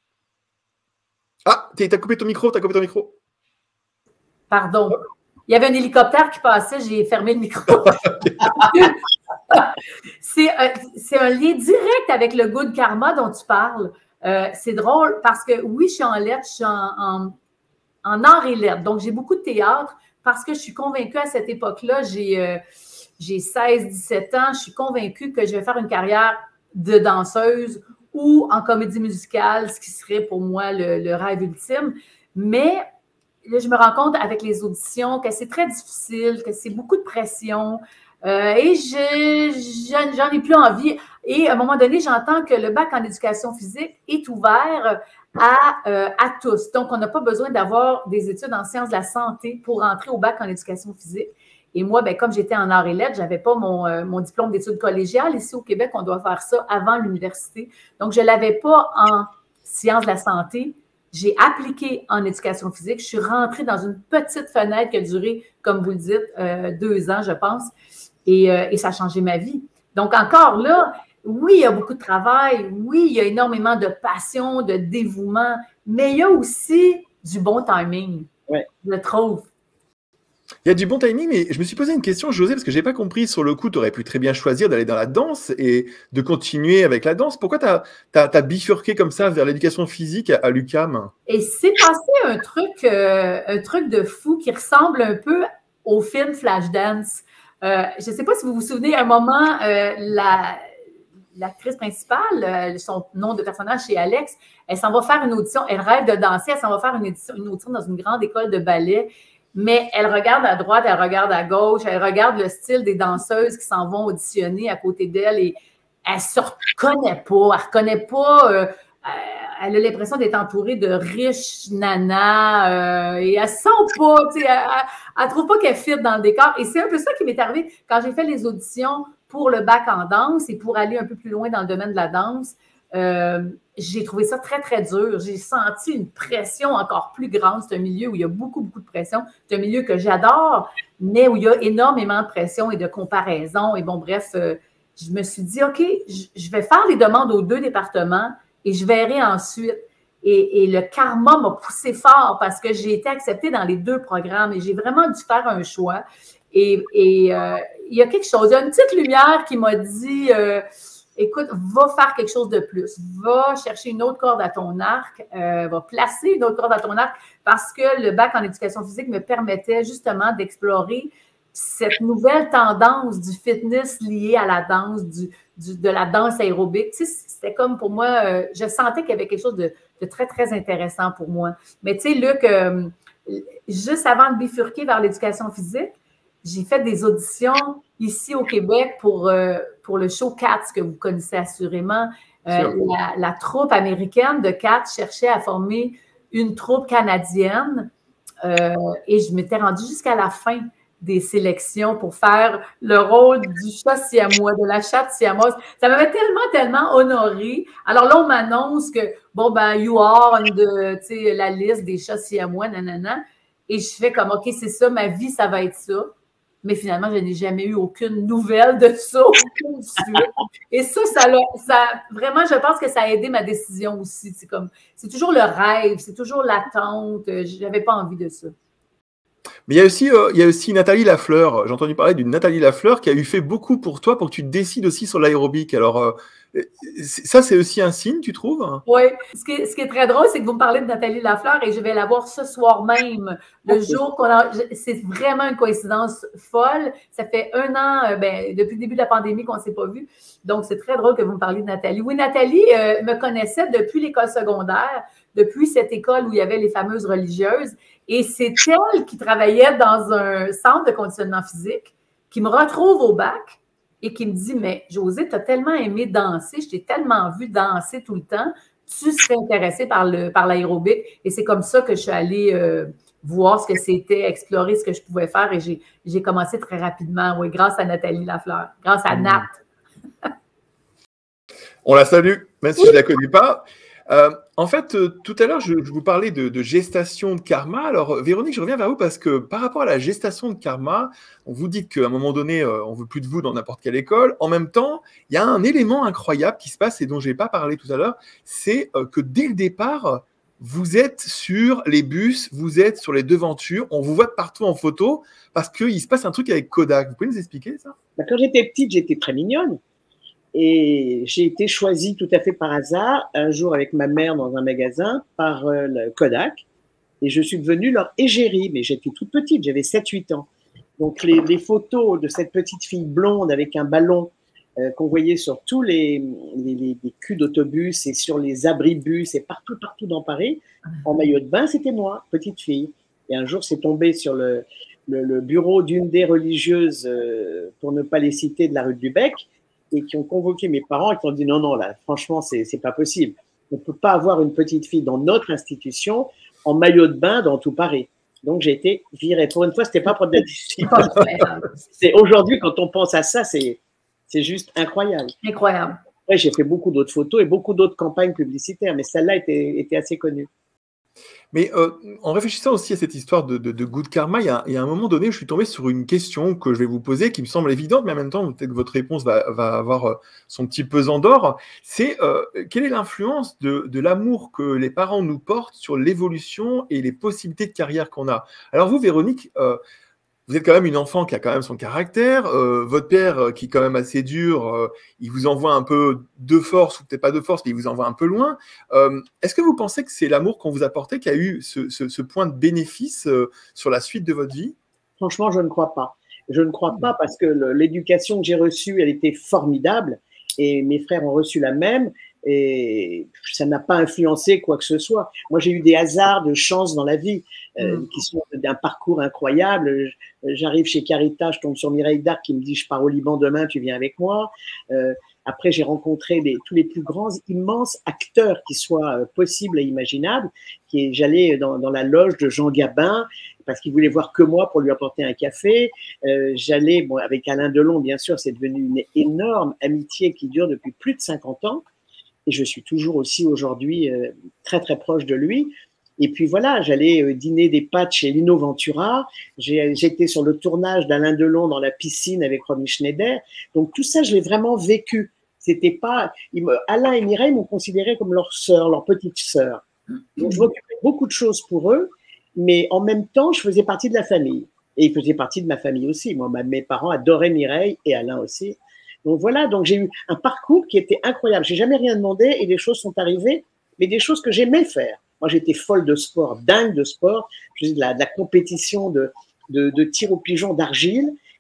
Ah, t'as coupé ton micro, Pardon. Il y avait un hélicoptère qui passait, j'ai fermé le micro. C'est un lien direct avec le good karma dont tu parles. C'est drôle parce que oui, je suis en lettres, je suis en arts et lettres. Donc, j'ai beaucoup de théâtre parce que je suis convaincue à cette époque-là, j'ai 16-17 ans, je suis convaincue que je vais faire une carrière de danseuse ou en comédie musicale, ce qui serait pour moi le rêve ultime. Mais là, je me rends compte avec les auditions que c'est très difficile, que c'est beaucoup de pression et j'en ai plus envie. Et à un moment donné, j'entends que le bac en éducation physique est ouvert à tous. Donc, on n'a pas besoin d'avoir des études en sciences de la santé pour entrer au bac en éducation physique. Et moi, ben, comme j'étais en arts et lettres, je n'avais pas mon diplôme d'études collégiales. Ici au Québec, on doit faire ça avant l'université. Donc, je ne l'avais pas en sciences de la santé. J'ai appliqué en éducation physique. Je suis rentrée dans une petite fenêtre qui a duré, comme vous le dites, 2 ans, je pense. Et ça a changé ma vie. Donc, encore là, oui, il y a beaucoup de travail. Oui, il y a énormément de passion, de dévouement. Mais il y a aussi du bon timing, je trouve. Il y a du bon timing, mais je me suis posé une question, José, parce que je n'ai pas compris. Sur le coup, tu aurais pu très bien choisir d'aller dans la danse et de continuer avec la danse. Pourquoi tu as bifurqué comme ça vers l'éducation physique à l'UQAM? Et c'est passé un truc de fou qui ressemble un peu au film Flashdance. Je ne sais pas si vous vous souvenez, à un moment, l'actrice principale, son nom de personnage, c'est Alex, elle s'en va faire une audition, elle rêve de danser, elle s'en va faire une audition dans une grande école de ballet. Mais elle regarde à droite, elle regarde à gauche, elle regarde le style des danseuses qui s'en vont auditionner à côté d'elle et elle ne se reconnaît pas. Elle a l'impression d'être entourée de riches nanas et elle ne sent pas, elle ne trouve pas qu'elle fit dans le décor. Et c'est un peu ça qui m'est arrivé quand j'ai fait les auditions pour le bac en danse et pour aller un peu plus loin dans le domaine de la danse. J'ai trouvé ça très, très dur. J'ai senti une pression encore plus grande. C'est un milieu où il y a beaucoup, beaucoup de pression. C'est un milieu que j'adore, mais où il y a énormément de pression et de comparaison. Et bon, bref, je me suis dit, OK, je vais faire les demandes aux 2 départements et je verrai ensuite. Et le karma m'a poussé fort parce que j'ai été acceptée dans les 2 programmes et j'ai vraiment dû faire un choix. Et il y a quelque chose, il y a une petite lumière qui m'a dit... écoute, va faire quelque chose de plus. Va chercher une autre corde à ton arc, va placer une autre corde à ton arc parce que le bac en éducation physique me permettait justement d'explorer cette nouvelle tendance du fitness lié à la danse, de la danse aérobique. Tu sais, c'était comme pour moi, je sentais qu'il y avait quelque chose de très, très intéressant pour moi. Mais tu sais, Luc, juste avant de bifurquer vers l'éducation physique, j'ai fait des auditions ici au Québec pour le show Cats, que vous connaissez assurément. La troupe américaine de Cats cherchait à former une troupe canadienne et je m'étais rendue jusqu'à la fin des sélections pour faire le rôle du chat siamois, de la chatte siamoise. Ça m'avait tellement honorée. Alors là, on m'annonce que, bon, ben, you are la liste des chats siamois, nanana. Et je fais comme, OK, c'est ça, ma vie, ça va être ça. Mais finalement, je n'ai jamais eu aucune nouvelle de ça, aucune suite. Et ça, vraiment, je pense que ça a aidé ma décision aussi. C'est toujours le rêve, c'est toujours l'attente. Je n'avais pas envie de ça. Mais il y a aussi Nathalie Lafleur. J'ai entendu parler d'une Nathalie Lafleur qui a eu fait beaucoup pour toi pour que tu te décides aussi sur l'aérobic. Alors, ça, c'est aussi un signe, tu trouves? Oui. Ce qui est très drôle, c'est que vous me parlez de Nathalie Lafleur et je vais la voir ce soir même, le jour qu'on a. C'est vraiment une coïncidence folle. Ça fait 1 an, depuis le début de la pandémie qu'on ne s'est pas vu. Donc, c'est très drôle que vous me parliez de Nathalie. Oui, Nathalie me connaissait depuis l'école secondaire, depuis cette école où il y avait les fameuses religieuses. Et c'est elle qui travaillait dans un centre de conditionnement physique, qui me retrouve au bac et qui me dit « Mais Josée, tu as tellement aimé danser, je t'ai tellement vu danser tout le temps, tu serais intéressée par l'aérobic. » Et c'est comme ça que je suis allée voir ce que c'était, explorer ce que je pouvais faire. Et j'ai commencé très rapidement, oui, grâce à Nathalie Lafleur, grâce à Nat. On la salue, même si je ne la connais pas. En fait, tout à l'heure, je vous parlais de gestation de karma. Alors, Véronique, je reviens vers vous parce que par rapport à la gestation de karma, vous dites qu'à un moment donné, on ne veut plus de vous dans n'importe quelle école. En même temps, il y a un élément incroyable qui se passe et dont je n'ai pas parlé tout à l'heure, c'est que dès le départ, vous êtes sur les bus, vous êtes sur les devantures, on vous voit de partout en photo parce qu'il se passe un truc avec Kodak. Vous pouvez nous expliquer ça? Quand j'étais petite, j'étais très mignonne. Et j'ai été choisie tout à fait par hasard, un jour avec ma mère dans un magasin, par le Kodak. Et je suis devenue leur égérie, mais j'étais toute petite, j'avais 7-8 ans. Donc les photos de cette petite fille blonde avec un ballon qu'on voyait sur tous les culs d'autobus et sur les abribus et partout dans Paris, en maillot de bain, c'était moi, petite fille. Et un jour, c'est tombé sur le bureau d'une des religieuses, pour ne pas les citer, de la rue du Bec, et qui ont convoqué mes parents et qui ont dit non, là, franchement, c'est pas possible. On ne peut pas avoir une petite fille dans notre institution en maillot de bain dans tout Paris. Donc, j'ai été virée. Pour une fois, c'était pas pour de la discipline. C'est aujourd'hui, quand on pense à ça, c'est juste incroyable. Incroyable. Ouais, j'ai fait beaucoup d'autres photos et beaucoup d'autres campagnes publicitaires, mais celle-là était assez connue. Mais en réfléchissant aussi à cette histoire de good karma, il y a un moment donné, je suis tombé sur une question que je vais vous poser, qui me semble évidente, mais en même temps, peut-être que votre réponse va avoir son petit pesant d'or. C'est quelle est l'influence de l'amour que les parents nous portent sur l'évolution et les possibilités de carrière qu'on a? Alors vous, Véronique, vous êtes quand même une enfant qui a quand même son caractère. Votre père, qui est quand même assez dur, il vous envoie un peu de force, ou peut-être pas de force, mais il vous envoie un peu loin. Est-ce que vous pensez que c'est l'amour qu'on vous a porté qui a eu ce point de bénéfice sur la suite de votre vie? Franchement, je ne crois pas. Je ne crois pas parce que l'éducation que j'ai reçue, elle était formidable et mes frères ont reçu la même et ça n'a pas influencé quoi que ce soit. Moi, j'ai eu des hasards de chance dans la vie qui sont d'un parcours incroyable. J'arrive chez Caritas, je tombe sur Mireille Darc qui me dit « Je pars au Liban demain, tu viens avec moi ». Après, j'ai rencontré tous les plus grands, immenses acteurs qui soient possibles et imaginables. J'allais dans la loge de Jean Gabin parce qu'il voulait voir que moi pour lui apporter un café. J'allais avec Alain Delon, bien sûr, c'est devenu une énorme amitié qui dure depuis plus de 50 ans. Et je suis toujours aussi aujourd'hui très, très proche de lui. Et puis voilà, j'allais dîner des pâtes chez Lino Ventura. J'étais sur le tournage d'Alain Delon dans la piscine avec Romy Schneider. Donc tout ça, je l'ai vraiment vécu. C'était pas, Alain et Mireille m'ont considéré comme leur sœur, leur petite sœur. Donc je m'occupais beaucoup de choses pour eux, mais en même temps, je faisais partie de la famille. Et ils faisaient partie de ma famille aussi. Moi, mes parents adoraient Mireille et Alain aussi. Donc voilà, donc j'ai eu un parcours qui était incroyable. J'ai jamais rien demandé et des choses sont arrivées, mais des choses que j'aimais faire. Moi, j'étais folle de sport, dingue de sport. Je faisais de la compétition de tir au pigeon d'argile.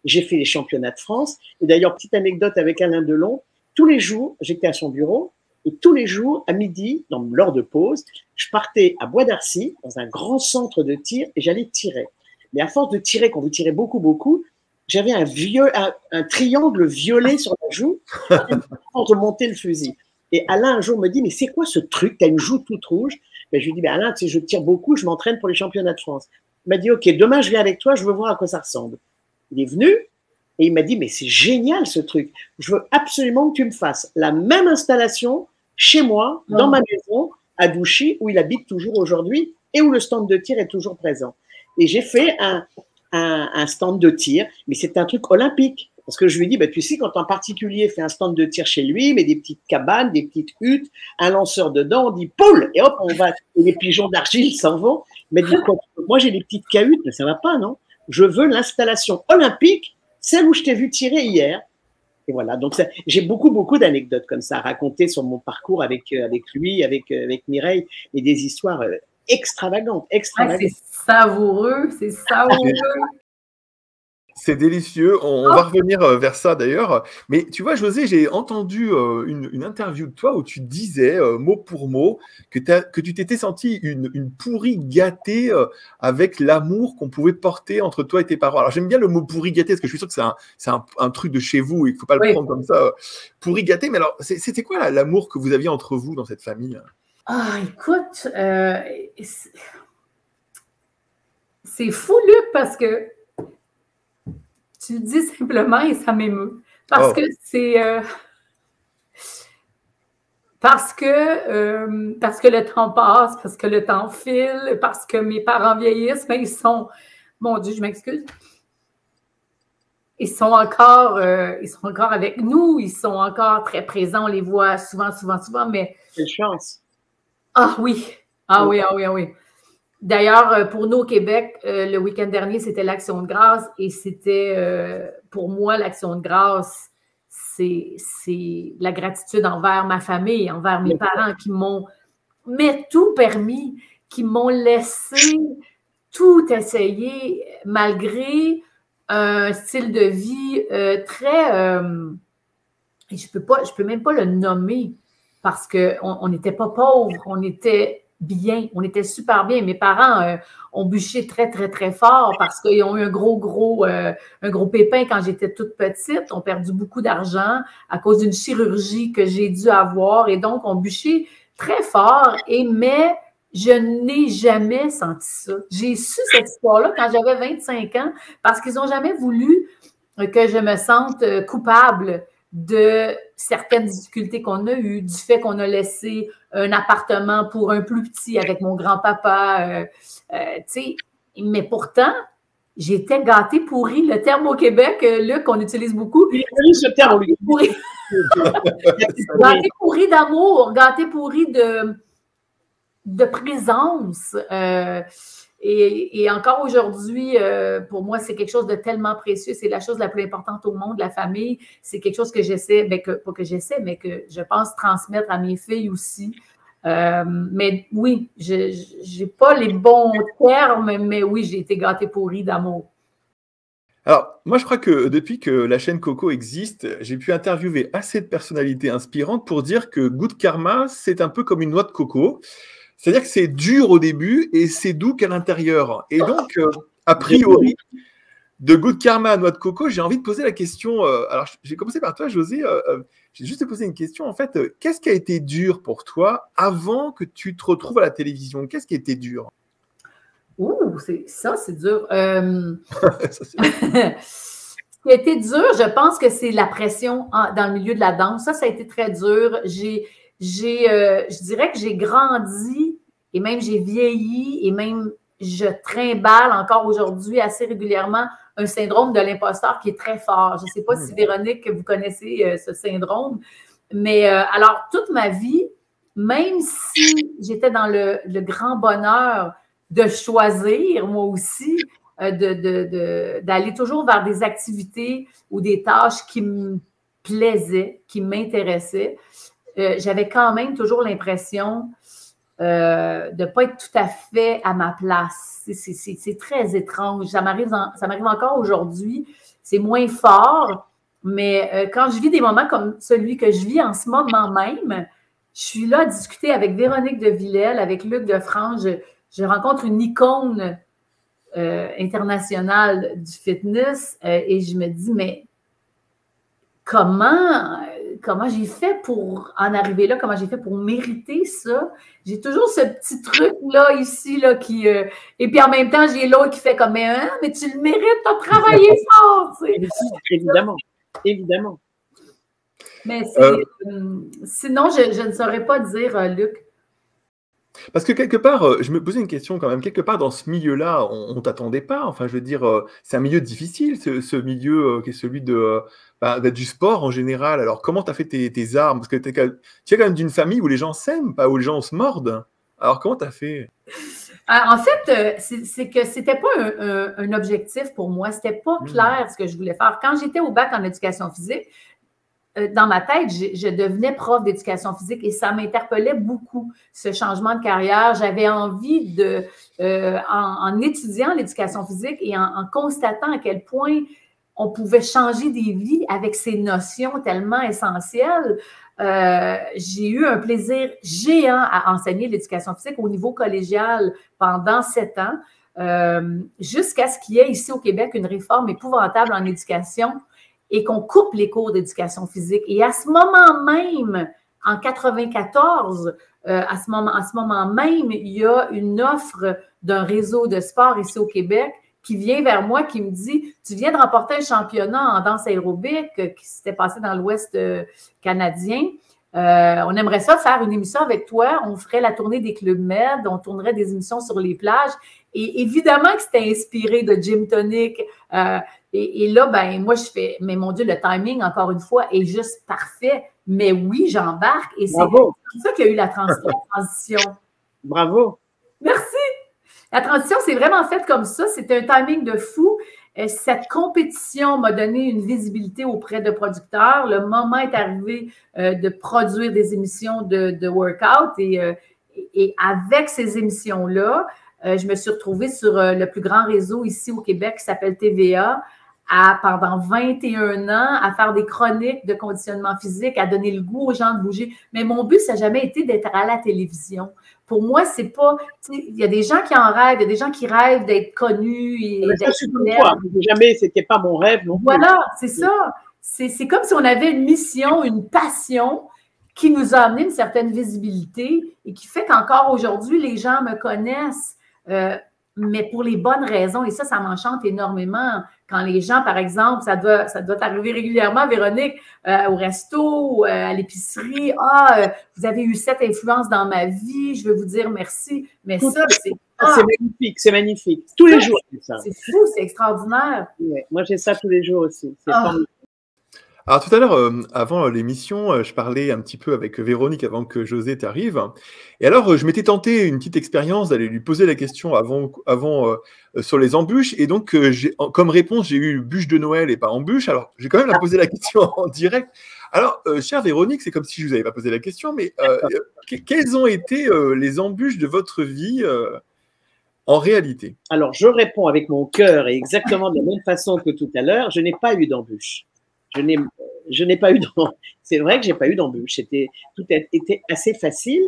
J'ai fait les championnats de France. Et d'ailleurs, petite anecdote avec Alain Delon, tous les jours, j'étais à son bureau, et tous les jours, à midi, dans l'heure de pause, je partais à Bois d'Arcy, dans un grand centre de tir, et j'allais tirer. Mais à force de tirer, quand vous tirez beaucoup, beaucoup, j'avais un triangle violet sur la joue pour monter le fusil. Et Alain, un jour, me dit, mais c'est quoi ce truc? Tu as une joue toute rouge. Ben, je lui dis, ben Alain, tu sais, je tire beaucoup, je m'entraîne pour les championnats de France. Il m'a dit, OK, demain, je viens avec toi, je veux voir à quoi ça ressemble. Il est venu et il m'a dit, mais c'est génial ce truc. Je veux absolument que tu me fasses la même installation chez moi, dans ma maison, à Douchy, où il habite toujours aujourd'hui et où le stand de tir est toujours présent. Et j'ai fait un stand de tir, mais c'est un truc olympique. Parce que je lui ai dit, bah, tu sais, quand un particulier fait un stand de tir chez lui, met des petites cabanes, des petites huttes, un lanceur dedans, on dit poule, et hop, on va, et les pigeons d'argile s'en vont. Mais du coup, moi, j'ai des petites cahutes, mais ça va pas, non? Je veux l'installation olympique, celle où je t'ai vu tirer hier. Et voilà. Donc, j'ai beaucoup d'anecdotes comme ça à raconter sur mon parcours avec lui, avec Mireille, et des histoires extravagantes. C'est savoureux, c'est savoureux. C'est délicieux. On va revenir vers ça d'ailleurs. Mais tu vois, José, j'ai entendu une interview de toi où tu disais, mot pour mot, que tu t'étais senti une pourrie gâtée avec l'amour qu'on pouvait porter entre toi et tes parents. Alors, j'aime bien le mot pourri gâté parce que je suis sûr que c'est un truc de chez vous et qu'il ne faut pas le prendre comme ça. Pourri gâté. Mais alors, c'était quoi l'amour que vous aviez entre vous dans cette famille? Ah, écoute, c'est fou, Luc, parce que tu le dis simplement et ça m'émeut. Parce que c'est... parce que le temps passe, parce que le temps file, parce que mes parents vieillissent, mais ils sont... Mon Dieu, je m'excuse. Ils sont encore avec nous, ils sont encore très présents, on les voit souvent, mais... Quelle chance! Ah oui! Ah oui. D'ailleurs, pour nous au Québec, le week-end dernier, c'était l'Action de grâce et c'était, pour moi, l'Action de grâce, c'est la gratitude envers ma famille, envers mes parents qui m'ont tout permis, qui m'ont laissé tout essayer malgré un style de vie très... je peux même pas le nommer parce qu'on n'était pas pauvres, on était... bien, on était super bien. Mes parents ont bûché très, très, très fort parce qu'ils ont eu un gros pépin quand j'étais toute petite. Ont perdu beaucoup d'argent à cause d'une chirurgie que j'ai dû avoir et donc ont bûché très fort. Mais je n'ai jamais senti ça. J'ai su cette histoire-là quand j'avais 25 ans parce qu'ils n'ont jamais voulu que je me sente coupable de certaines difficultés qu'on a eues, du fait qu'on a laissé un appartement pour un plus petit avec mon grand-papa, tu sais, mais pourtant, j'étais gâtée pourrie. Le terme au Québec, Luc, qu'on utilise beaucoup. Il a ce terme, lui. Gâtée pourrie d'amour, gâtée pourrie de présence. Et encore aujourd'hui, pour moi, c'est quelque chose de tellement précieux. C'est la chose la plus importante au monde, la famille. C'est quelque chose que j'essaie, pas que j'essaie, mais que je pense transmettre à mes filles aussi. Mais oui, je n'ai pas les bons termes, mais oui, j'ai été gâtée pourrie d'amour. Alors, moi, je crois que depuis que la chaîne Coco existe, j'ai pu interviewer assez de personnalités inspirantes pour dire que Good Karma, c'est un peu comme une noix de coco. C'est-à-dire que c'est dur au début et c'est doux qu'à l'intérieur. Et donc, a priori, de Good Karma à noix de coco, j'ai envie de poser la question. Alors, j'ai commencé par toi, José. J'ai juste posé une question. En fait, qu'est-ce qui a été dur pour toi avant que tu te retrouves à la télévision? Qu'est-ce qui a été dur? Ouh, c'est dur. Ce qui a été dur, je pense que c'est la pression dans le milieu de la danse. Ça a été très dur. Je dirais que j'ai grandi et même j'ai vieilli et même je trimballe encore aujourd'hui assez régulièrement un syndrome de l'imposteur qui est très fort. Je ne sais pas si Véronique, vous connaissez ce syndrome, mais alors toute ma vie, même si j'étais dans le grand bonheur de choisir moi aussi, d'aller toujours vers des activités ou des tâches qui me plaisaient, qui m'intéressaient, j'avais quand même toujours l'impression de pas être tout à fait à ma place. C'est très étrange. Ça m'arrive encore aujourd'hui. C'est moins fort, mais quand je vis des moments comme celui que je vis en ce moment même, je suis là à discuter avec Véronique de Villèle, avec Luc Defranche. Je rencontre une icône internationale du fitness et je me dis, mais comment j'ai fait pour en arriver là? Comment j'ai fait pour mériter ça? J'ai toujours ce petit truc-là, ici, là, qui... et puis en même temps, j'ai l'autre qui fait comme, mais tu le mérites, tu as travaillé fort, tu sais. Évidemment, évidemment. Mais sinon, je ne saurais pas dire, Luc. Parce que quelque part, je me posais une question quand même. Quelque part, dans ce milieu-là, on ne t'attendait pas. Enfin, je veux dire, c'est un milieu difficile, ce milieu qui est celui du sport en général. Alors, comment tu as fait tes armes? Parce que tu es quand même d'une famille où les gens s'aiment, pas où les gens se mordent. Alors, comment tu as fait? En fait, c'est que c'était pas un objectif pour moi. C'était pas clair ce que je voulais faire. Quand j'étais au bac en éducation physique, dans ma tête, je devenais prof d'éducation physique et ça m'interpellait beaucoup, ce changement de carrière. J'avais envie en étudiant l'éducation physique et en constatant à quel point on pouvait changer des vies avec ces notions tellement essentielles, j'ai eu un plaisir géant à enseigner l'éducation physique au niveau collégial pendant 7 ans, jusqu'à ce qu'il y ait ici au Québec une réforme épouvantable en éducation et qu'on coupe les cours d'éducation physique. Et à ce moment même, en 94, à ce moment même, il y a une offre d'un réseau de sport ici au Québec qui vient vers moi, qui me dit « Tu viens de remporter un championnat en danse aérobique qui s'était passé dans l'Ouest canadien. On aimerait ça faire une émission avec toi. On ferait la tournée des clubs med, on tournerait des émissions sur les plages. » Et évidemment que c'était inspiré de Gym Tonic. Et là, ben moi, je fais, mais mon Dieu, le timing, encore une fois, est juste parfait. Mais oui, j'embarque. Et c'est comme ça qu'il y a eu la transition. Bravo. Merci. La transition, c'est vraiment faite comme ça. C'était un timing de fou. Cette compétition m'a donné une visibilité auprès de producteurs. Le moment est arrivé de produire des émissions de workout. Et avec ces émissions-là, je me suis retrouvée sur le plus grand réseau ici au Québec qui s'appelle TVA pendant 21 ans à faire des chroniques de conditionnement physique, à donner le goût aux gens de bouger. Mais mon but, ça n'a jamais été d'être à la télévision. Pour moi, c'est pas... Il y a des gens qui en rêvent, il y a des gens qui rêvent d'être connus. Jamais, c'était pas mon rêve non plus. Voilà, c'est ça. C'est comme si on avait une mission, une passion qui nous a amené une certaine visibilité et qui fait qu'encore aujourd'hui, les gens me connaissent. Mais pour les bonnes raisons, et ça m'enchante énormément. Quand les gens, par exemple, ça doit arriver régulièrement, Véronique, au resto, à l'épicerie, vous avez eu cette influence dans ma vie, je veux vous dire merci. Mais ça, c'est... C'est magnifique, c'est magnifique. Tous les jours, c'est ça. C'est fou, c'est extraordinaire. Ouais, moi, j'ai ça tous les jours aussi. C'est formidable. Alors tout à l'heure, avant l'émission, je parlais un petit peu avec Véronique avant que José t'arrive. Et alors, je m'étais tenté une petite expérience d'aller lui poser la question avant sur les embûches. Et donc, comme réponse, j'ai eu bûche de Noël et pas embûche. Alors, j'ai quand même la poser la question en direct. Alors, chère Véronique, c'est comme si je ne vous avais pas posé la question, mais quelles ont été les embûches de votre vie en réalité? Alors, je réponds avec mon cœur et exactement de la même façon que tout à l'heure. Je n'ai pas eu d'embûche. Je n'ai pas eu d'embûche. C'est vrai que j'ai pas eu d'embûche. Tout a été assez facile.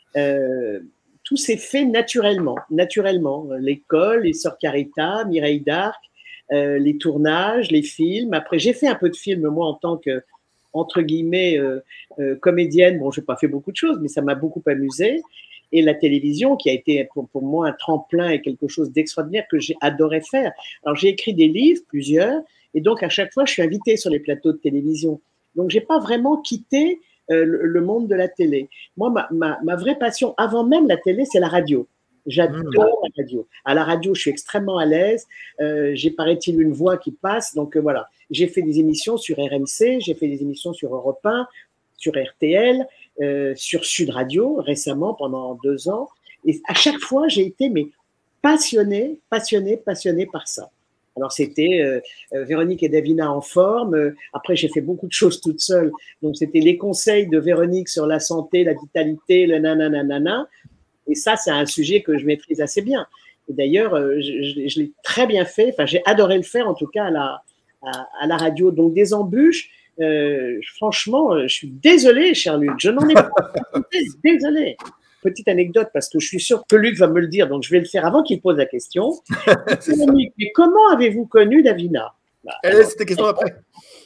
Tout s'est fait naturellement. L'école, les Sœurs Carita, Mireille d'Arc, les tournages, les films. Après, j'ai fait un peu de films, moi, en tant que, entre guillemets, comédienne. Bon, je n'ai pas fait beaucoup de choses, mais ça m'a beaucoup amusée. Et la télévision, qui a été pour moi un tremplin et quelque chose d'extraordinaire que j'ai adoré faire. Alors, j'ai écrit des livres, plusieurs. Et donc, à chaque fois, je suis invitée sur les plateaux de télévision. Donc, je n'ai pas vraiment quitté le monde de la télé. Moi, ma vraie passion, avant même la télé, c'est la radio. J'adore la radio. À la radio, je suis extrêmement à l'aise. J'ai, paraît-il, une voix qui passe. Donc, voilà. J'ai fait des émissions sur RMC, j'ai fait des émissions sur Europe 1, sur RTL, sur Sud Radio, récemment, pendant 2 ans. Et à chaque fois, j'ai été passionnée par ça. Alors, c'était Véronique et Davina en forme. Après, j'ai fait beaucoup de choses toute seule. Donc, c'était les conseils de Véronique sur la santé, la vitalité, le nanana. Et ça, c'est un sujet que je maîtrise assez bien. Et d'ailleurs, je l'ai très bien fait. Enfin, j'ai adoré le faire, en tout cas, à la radio. Donc, des embûches, franchement, je suis désolée, cher Luc. Je n'en ai pas. Désolée. Petite anecdote, parce que je suis sûre que Luc va me le dire, donc je vais le faire avant qu'il pose la question. Mais comment avez-vous connu Davina? C'était question après.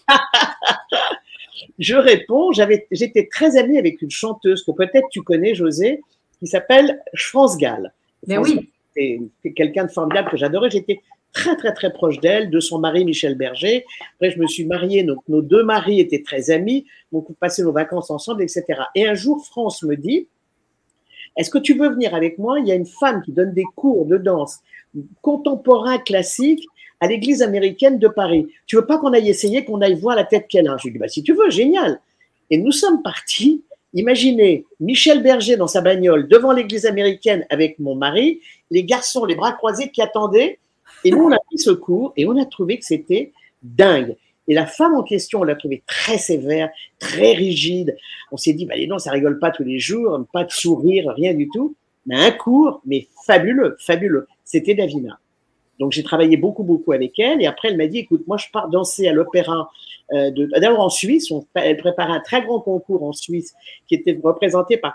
Je réponds, j'étais très amie avec une chanteuse que peut-être tu connais, José, qui s'appelle France Gall. Mais oui. C'est quelqu'un de formidable que j'adorais. J'étais très, très, très proche d'elle, de son mari Michel Berger. Après, je me suis mariée, donc nos deux maris étaient très amis, donc on passait nos vacances ensemble, etc. Et un jour, France me dit, est-ce que tu veux venir avec moi? Il y a une femme qui donne des cours de danse contemporain classique à l'église américaine de Paris. Tu veux pas qu'on aille essayer, qu'on aille voir la tête qu'elle a? Je lui ai dit, bah, si tu veux, génial. Et nous sommes partis. Imaginez Michel Berger dans sa bagnole devant l'église américaine avec mon mari, les garçons, les bras croisés qui attendaient. Et nous, on a pris ce cours et on a trouvé que c'était dingue. Et la femme en question, on l'a trouvée très sévère, très rigide. On s'est dit, bah, non, ça rigole pas tous les jours, pas de sourire, rien du tout. Mais un cours, mais fabuleux, fabuleux. C'était Davina. Donc, j'ai travaillé beaucoup, beaucoup avec elle. Et après, elle m'a dit, écoute, moi, je pars danser à l'opéra. D'abord en Suisse, elle préparait un très grand concours en Suisse qui était représenté par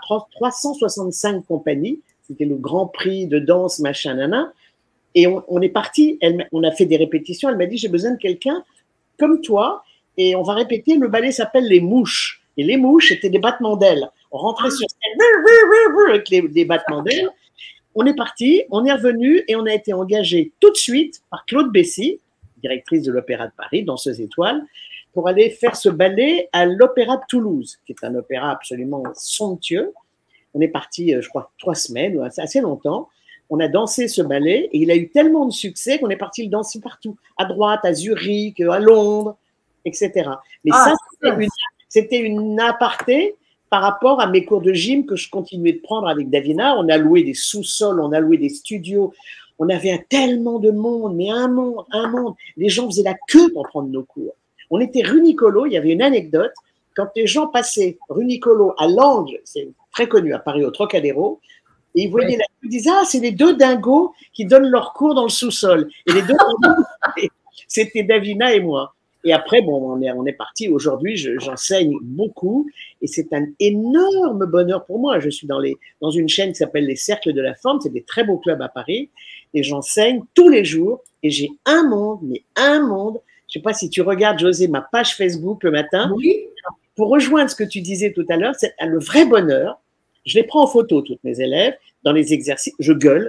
365 compagnies. C'était le grand prix de danse, machin, nana. Et on est parti. On a fait des répétitions. Elle m'a dit, j'ai besoin de quelqu'un comme toi. Et on va répéter. Le ballet s'appelle Les Mouches. Et les mouches, c'était des battements d'ailes. On rentrait sur scène avec les battements d'ailes. On est parti, on est revenu et on a été engagé tout de suite par Claude Bessy, directrice de l'Opéra de Paris, danseuse étoile, pour aller faire ce ballet à l'Opéra de Toulouse, qui est un opéra absolument somptueux. On est parti, je crois, 3 semaines, assez longtemps. On a dansé ce ballet et il a eu tellement de succès qu'on est parti le danser partout, à droite, à Zurich, à Londres, etc. Mais c'était une aparté par rapport à mes cours de gym que je continuais de prendre avec Davina. On a loué des sous-sols, on a loué des studios. On avait tellement de monde, mais un monde. Les gens faisaient la queue pour prendre nos cours. On était rue Nicolo, il y avait une anecdote. Quand les gens passaient rue Nicolo à l'angle, c'est très connu à Paris, au Trocadéro, et ils voyaient la queue, ils disaient, ah, c'est les 2 dingos qui donnent leurs cours dans le sous-sol. Et les 2 dingos, c'était Davina et moi. Et après, bon, on est parti. Aujourd'hui, j'enseigne beaucoup et c'est un énorme bonheur pour moi. Je suis dans une chaîne qui s'appelle Les Cercles de la Forme. C'est des très beaux clubs à Paris et j'enseigne tous les jours et j'ai un monde. Je sais pas si tu regardes, José, ma page Facebook le matin. Oui. Pour rejoindre ce que tu disais tout à l'heure, c'est le vrai bonheur. Je les prends en photo, toutes mes élèves, dans les exercices. Je gueule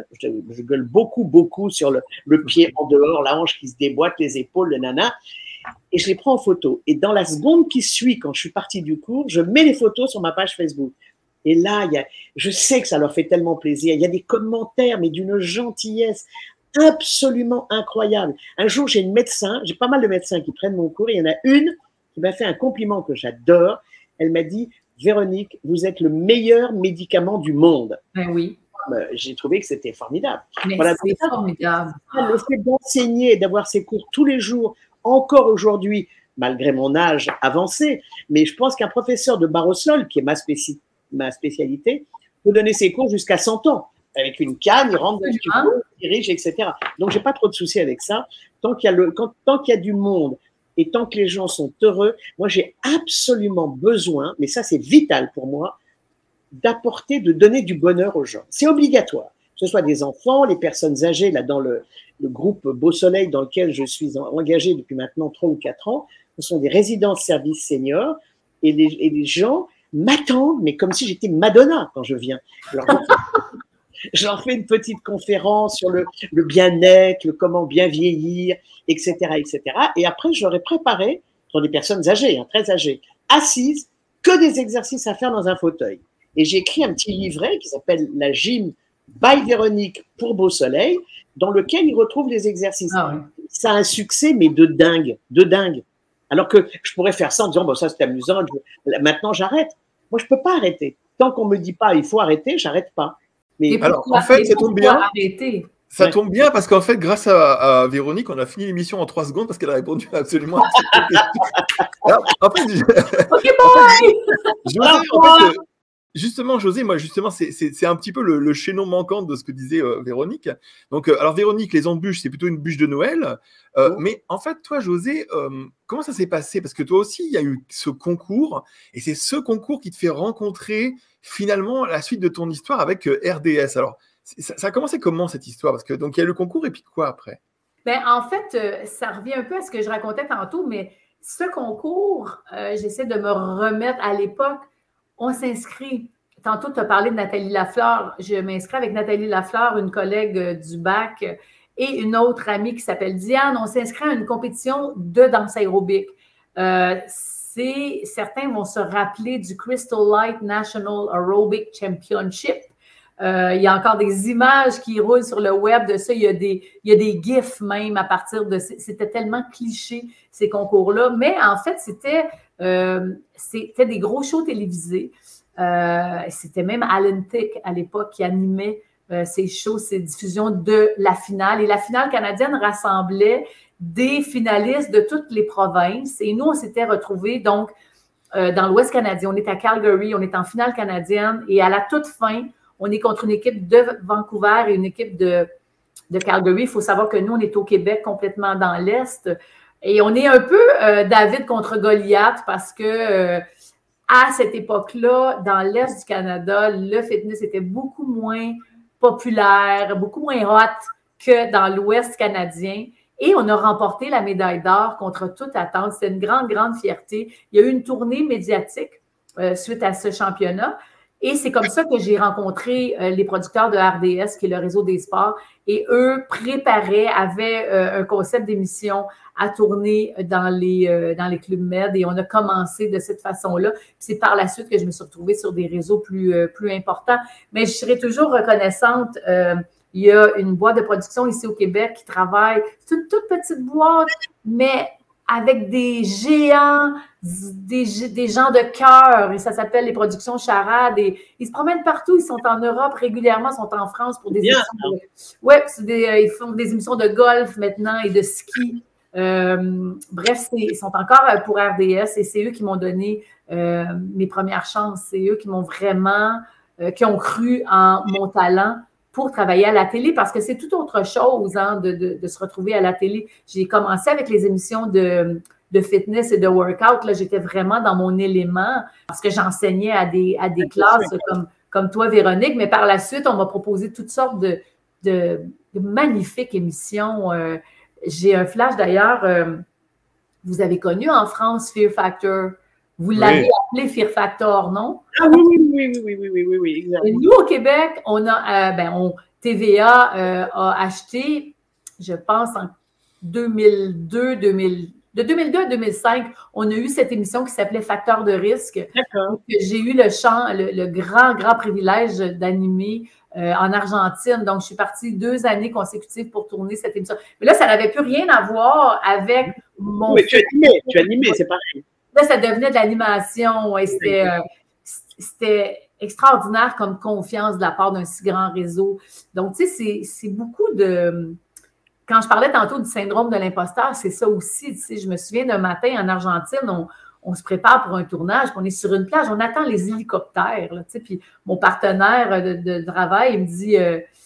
beaucoup sur le pied en dehors, la hanche qui se déboîte, les épaules, le nana. Et je les prends en photo. Et dans la seconde qui suit, quand je suis partie du cours, je mets les photos sur ma page Facebook. Et là, je sais que ça leur fait tellement plaisir. Il y a des commentaires, mais d'une gentillesse absolument incroyable. Un jour, j'ai pas mal de médecins qui prennent mon cours. Et il y en a une qui m'a fait un compliment que j'adore. Elle m'a dit, Véronique, vous êtes le meilleur médicament du monde. Ben oui. J'ai trouvé que c'était formidable. Mais voilà, c'est formidable. Le fait d'enseigner, d'avoir ces cours tous les jours, encore aujourd'hui, malgré mon âge avancé, mais je pense qu'un professeur de barre au sol, qui est ma spécialité, peut donner ses cours jusqu'à 100 ans. Avec une canne, il rentre dans le studio, il dirige, etc. Donc, j'ai pas trop de soucis avec ça. Tant qu'il y a du monde et tant que les gens sont heureux, moi, j'ai absolument besoin, mais ça, c'est vital pour moi, de donner du bonheur aux gens. C'est obligatoire. Que ce soit des enfants, les personnes âgées, là, dans le groupe Beau Soleil dans lequel je suis engagé depuis maintenant 3 ou 4 ans, ce sont des résidences services seniors et les gens m'attendent, mais comme si j'étais Madonna quand je viens. Alors, je leur fais une petite conférence sur le bien-être, le comment bien vieillir, etc., etc. Et après, je leur ai préparé, ce sont des personnes âgées, très âgées, assises, que des exercices à faire dans un fauteuil. Et j'ai écrit un petit livret qui s'appelle La Gym by Véronique pour Beau Soleil, dans lequel ils retrouvent les exercices. Ah oui. Ça a un succès, mais de dingue. Alors que je pourrais faire ça en disant, bon, ça c'est amusant, maintenant j'arrête. Moi, je peux pas arrêter. Tant qu'on me dit pas, il faut arrêter, j'arrête pas. Mais alors, en fait, ça tombe bien. Ça tombe bien parce qu'en fait, grâce à Véronique, on a fini l'émission en 3 secondes parce qu'elle a répondu absolument à cette question. Alors, en fait, justement, José, moi, justement, c'est un petit peu le chaînon manquant de ce que disait Véronique. Donc, alors, Véronique, les embûches, c'est plutôt une bûche de Noël. Mais en fait, toi, José, comment ça s'est passé? Parce que toi aussi, il y a eu ce concours, et c'est ce concours qui te fait rencontrer finalement la suite de ton histoire avec RDS. Alors, ça a commencé comment cette histoire? Parce que donc il y a eu le concours, et puis quoi après? Ben, en fait, ça revient un peu à ce que je racontais tantôt, mais ce concours, j'essaie de me remettre à l'époque. On s'inscrit. Tantôt, tu as parlé de Nathalie Lafleur. Je m'inscris avec Nathalie Lafleur, une collègue du bac, et une autre amie qui s'appelle Diane. On s'inscrit à une compétition de danse aérobique. Certains vont se rappeler du Crystal Light National Aerobic Championship. Il y a encore des images qui roulent sur le web de ça. Il y a des gifs même à partir de... C'était tellement cliché, ces concours-là. Mais en fait, c'était des gros shows télévisés. C'était même Alan Thicke, à l'époque, qui animait ces shows, ces diffusions de la finale. Et la finale canadienne rassemblait des finalistes de toutes les provinces. Et nous, on s'était retrouvés, donc, dans l'Ouest canadien. On est à Calgary, on est en finale canadienne. Et à la toute fin, on est contre une équipe de Vancouver et une équipe de Calgary. Il faut savoir que nous, on est au Québec, complètement dans l'Est. Et on est un peu David contre Goliath parce que à cette époque-là, dans l'Est du Canada, le fitness était beaucoup moins populaire, beaucoup moins hot que dans l'Ouest canadien. Et on a remporté la médaille d'or contre toute attente. C'était une grande, grande fierté. Il y a eu une tournée médiatique suite à ce championnat. Et c'est comme ça que j'ai rencontré les producteurs de RDS, qui est le réseau des sports. Et eux préparaient, avaient un concept d'émission à tourner dans les clubs med. Et on a commencé de cette façon-là. C'est par la suite que je me suis retrouvée sur des réseaux plus importants. Mais je serai toujours reconnaissante. Il y a une boîte de production ici au Québec qui travaille. C'est une toute petite boîte, mais avec des géants, des gens de cœur, et ça s'appelle les productions Charade, et ils se promènent partout, ils sont en Europe régulièrement, ils sont en France pour des émissions ils font des émissions de golf maintenant et de ski. Bref, ils sont encore pour RDS, et c'est eux qui m'ont donné mes premières chances, c'est eux qui m'ont vraiment, qui ont cru en mon talent pour travailler à la télé, parce que c'est tout autre chose hein, de se retrouver à la télé. J'ai commencé avec les émissions de fitness et de workout. Là, j'étais vraiment dans mon élément parce que j'enseignais à des classes comme toi, Véronique. Mais par la suite, on m'a proposé toutes sortes de magnifiques émissions. J'ai un flash d'ailleurs. Vous avez connu en France Fear Factor. Vous l'avez appelé Fear Factor, non? Ah oui, exactement. Et nous, au Québec, on a, TVA a acheté, je pense, en 2002 à 2005, on a eu cette émission qui s'appelait Facteur de risque. D'accord. J'ai eu le grand privilège d'animer en Argentine. Donc, je suis partie 2 années consécutives pour tourner cette émission. Mais là, ça n'avait plus rien à voir avec mon... Mais tu animais, c'est pareil. Là, ça devenait de l'animation. Et c'était extraordinaire comme confiance de la part d'un si grand réseau. Donc, tu sais, c'est beaucoup de... Quand je parlais tantôt du syndrome de l'imposteur, c'est ça aussi. Tu sais, je me souviens d'un matin en Argentine, on se prépare pour un tournage, puis on est sur une plage, on attend les hélicoptères. Là, tu sais, puis mon partenaire de travail, il me dit...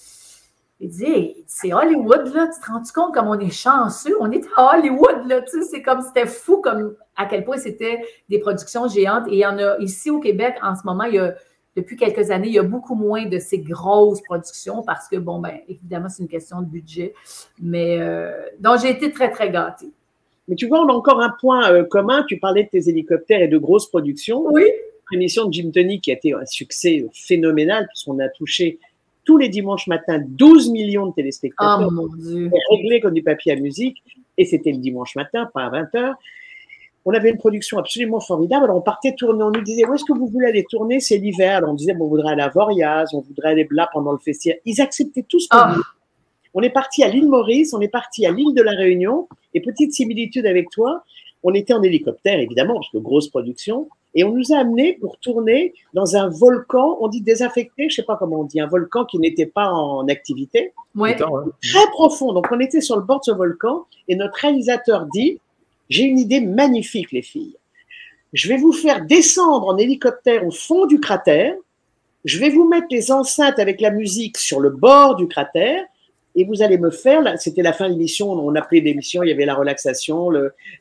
hey, c'est Hollywood, là, tu te rends compte comme on est chanceux? On est à Hollywood, là, tu sais, c'est comme, c'était fou comme à quel point c'était des productions géantes. Et il y en a ici au Québec, en ce moment, depuis quelques années, il y a beaucoup moins de ces grosses productions parce que, bon, ben, évidemment, c'est une question de budget. Mais, donc, j'ai été très, très gâtée. Mais tu vois, on a encore un point commun. Tu parlais de tes hélicoptères et de grosses productions. Oui. L'émission de Jim Tony qui a été un succès phénoménal puisqu'on a touché tous les dimanches matins 12 millions de téléspectateurs. Oh mon Dieu. Réglé comme du papier à musique. Et c'était le dimanche matin, pas à 20h. On avait une production absolument formidable. Alors, on partait tourner. On nous disait, où est-ce que vous voulez aller tourner? C'est l'hiver. Alors, on disait, bon, on voudrait aller à Voriaz, on voudrait aller là pendant le festival. Ils acceptaient tout ce qu'on voulait. On est parti à l'île Maurice, on est parti à l'île de la Réunion. Et petite similitude avec toi, on était en hélicoptère, évidemment, parce que grosse production. Et on nous a amenés pour tourner dans un volcan, on dit désaffecté, je sais pas comment on dit, un volcan qui n'était pas en activité. Oui. Très profond. Donc, on était sur le bord de ce volcan et notre réalisateur dit, j'ai une idée magnifique, les filles. Je vais vous faire descendre en hélicoptère au fond du cratère je vais vous mettre les enceintes avec la musique sur le bord du cratère et vous allez me faire, c'était la fin de l'émission, on appelait l'émission, il y avait la relaxation,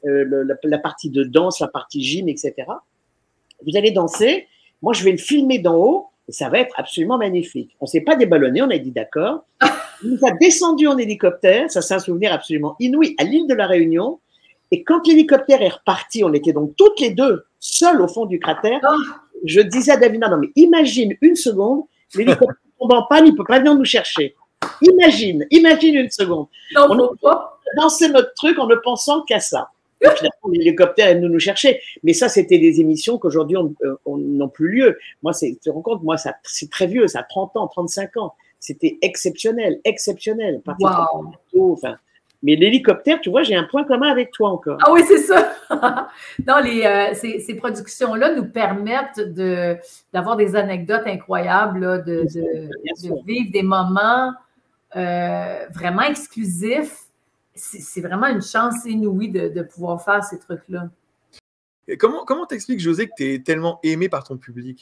la partie de danse, la partie gym, etc. Vous allez danser, moi je vais le filmer d'en haut et ça va être absolument magnifique. On ne s'est pas déballonné, on a dit d'accord. Il nous a descendu en hélicoptère, ça c'est un souvenir absolument inouï, à l'île de la Réunion. Et quand l'hélicoptère est reparti, on était donc toutes les deux seules au fond du cratère. Je disais à Davina, non mais imagine une seconde, l'hélicoptère tombe en panne, il ne peut pas venir nous chercher. Imagine une seconde. Non, on a dansé notre truc en ne pensant qu'à ça. Et finalement, l'hélicoptère est venu nous chercher. Mais ça, c'était des émissions qu'aujourd'hui, on n'ont plus lieu. Moi, tu te rends compte, moi, c'est très vieux, ça a 30 ans, 35 ans. C'était exceptionnel. Wow. Enfin, mais l'hélicoptère, tu vois, j'ai un point commun avec toi encore. Ah oui, c'est ça. Non, ces productions-là nous permettent d'avoir des anecdotes incroyables, là, de vivre des moments vraiment exclusifs. C'est vraiment une chance inouïe de pouvoir faire ces trucs-là. Et comment t'expliques, José, que tu es tellement aimé par ton public?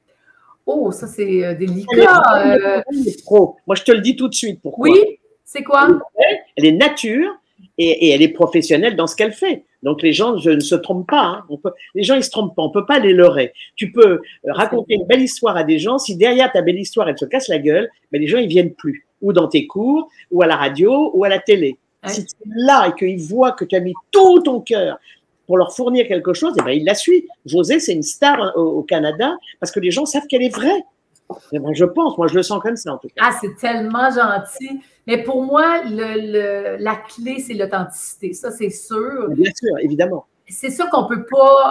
Oh, ça, c'est délicat. Moi, je te le dis tout de suite. Pourquoi? Oui, c'est quoi? Elle est nature et elle est professionnelle dans ce qu'elle fait. Donc, les gens ne se trompent pas. Hein. Les gens, ils ne se trompent pas. On ne peut pas les leurrer. Tu peux raconter une belle histoire à des gens. Si derrière ta belle histoire, elle se casse la gueule, ben, les gens, ils ne viennent plus. Ou dans tes cours, ou à la radio, ou à la télé. Ouais. Si tu es là et qu'ils voient que tu as mis tout ton cœur pour leur fournir quelque chose, eh ben, ils la suivent. José, c'est une star au Canada parce que les gens savent qu'elle est vraie. Je pense, moi je le sens comme ça en tout cas. Ah, c'est tellement gentil. Mais pour moi, la clé, c'est l'authenticité. Ça, c'est sûr. Bien sûr, évidemment. C'est sûr qu'on peut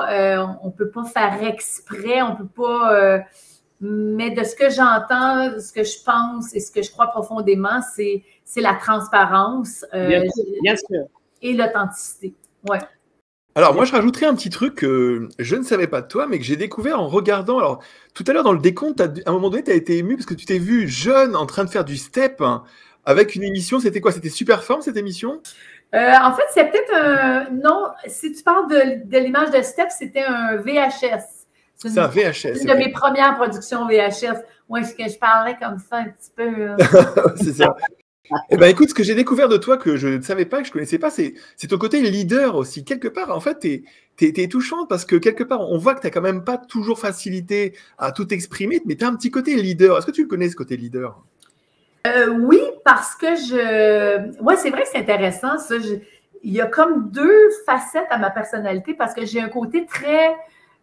pas faire exprès, on peut pas. Mais de ce que j'entends, ce que je pense et ce que je crois profondément, c'est la transparence. Bien sûr. Et l'authenticité. Ouais. Alors, moi, je rajouterais un petit truc que je ne savais pas de toi, mais que j'ai découvert en regardant. Alors, tout à l'heure, dans le décompte, à un moment donné, tu as été ému parce que tu t'es vu jeune en train de faire du step avec une émission. C'était quoi? C'était Superform, cette émission? En fait, c'est peut-être un. Non, si tu parles de l'image de step, c'était un VHS. C'est un VHS. C'est une de mes premières productions VHS. Moi, est-ce que je parlais comme ça un petit peu? C'est ça. Eh ben, écoute, ce que j'ai découvert de toi que je ne savais pas, que je ne connaissais pas, c'est ton côté leader aussi. Quelque part, en fait, tu es touchante parce que quelque part, on voit que tu n'as quand même pas toujours facilité à tout exprimer, mais tu as un petit côté leader. Est-ce que tu le connais, ce côté leader? Oui, parce que ouais, c'est vrai que c'est intéressant, ça. Il y a comme deux facettes à ma personnalité parce que j'ai un côté très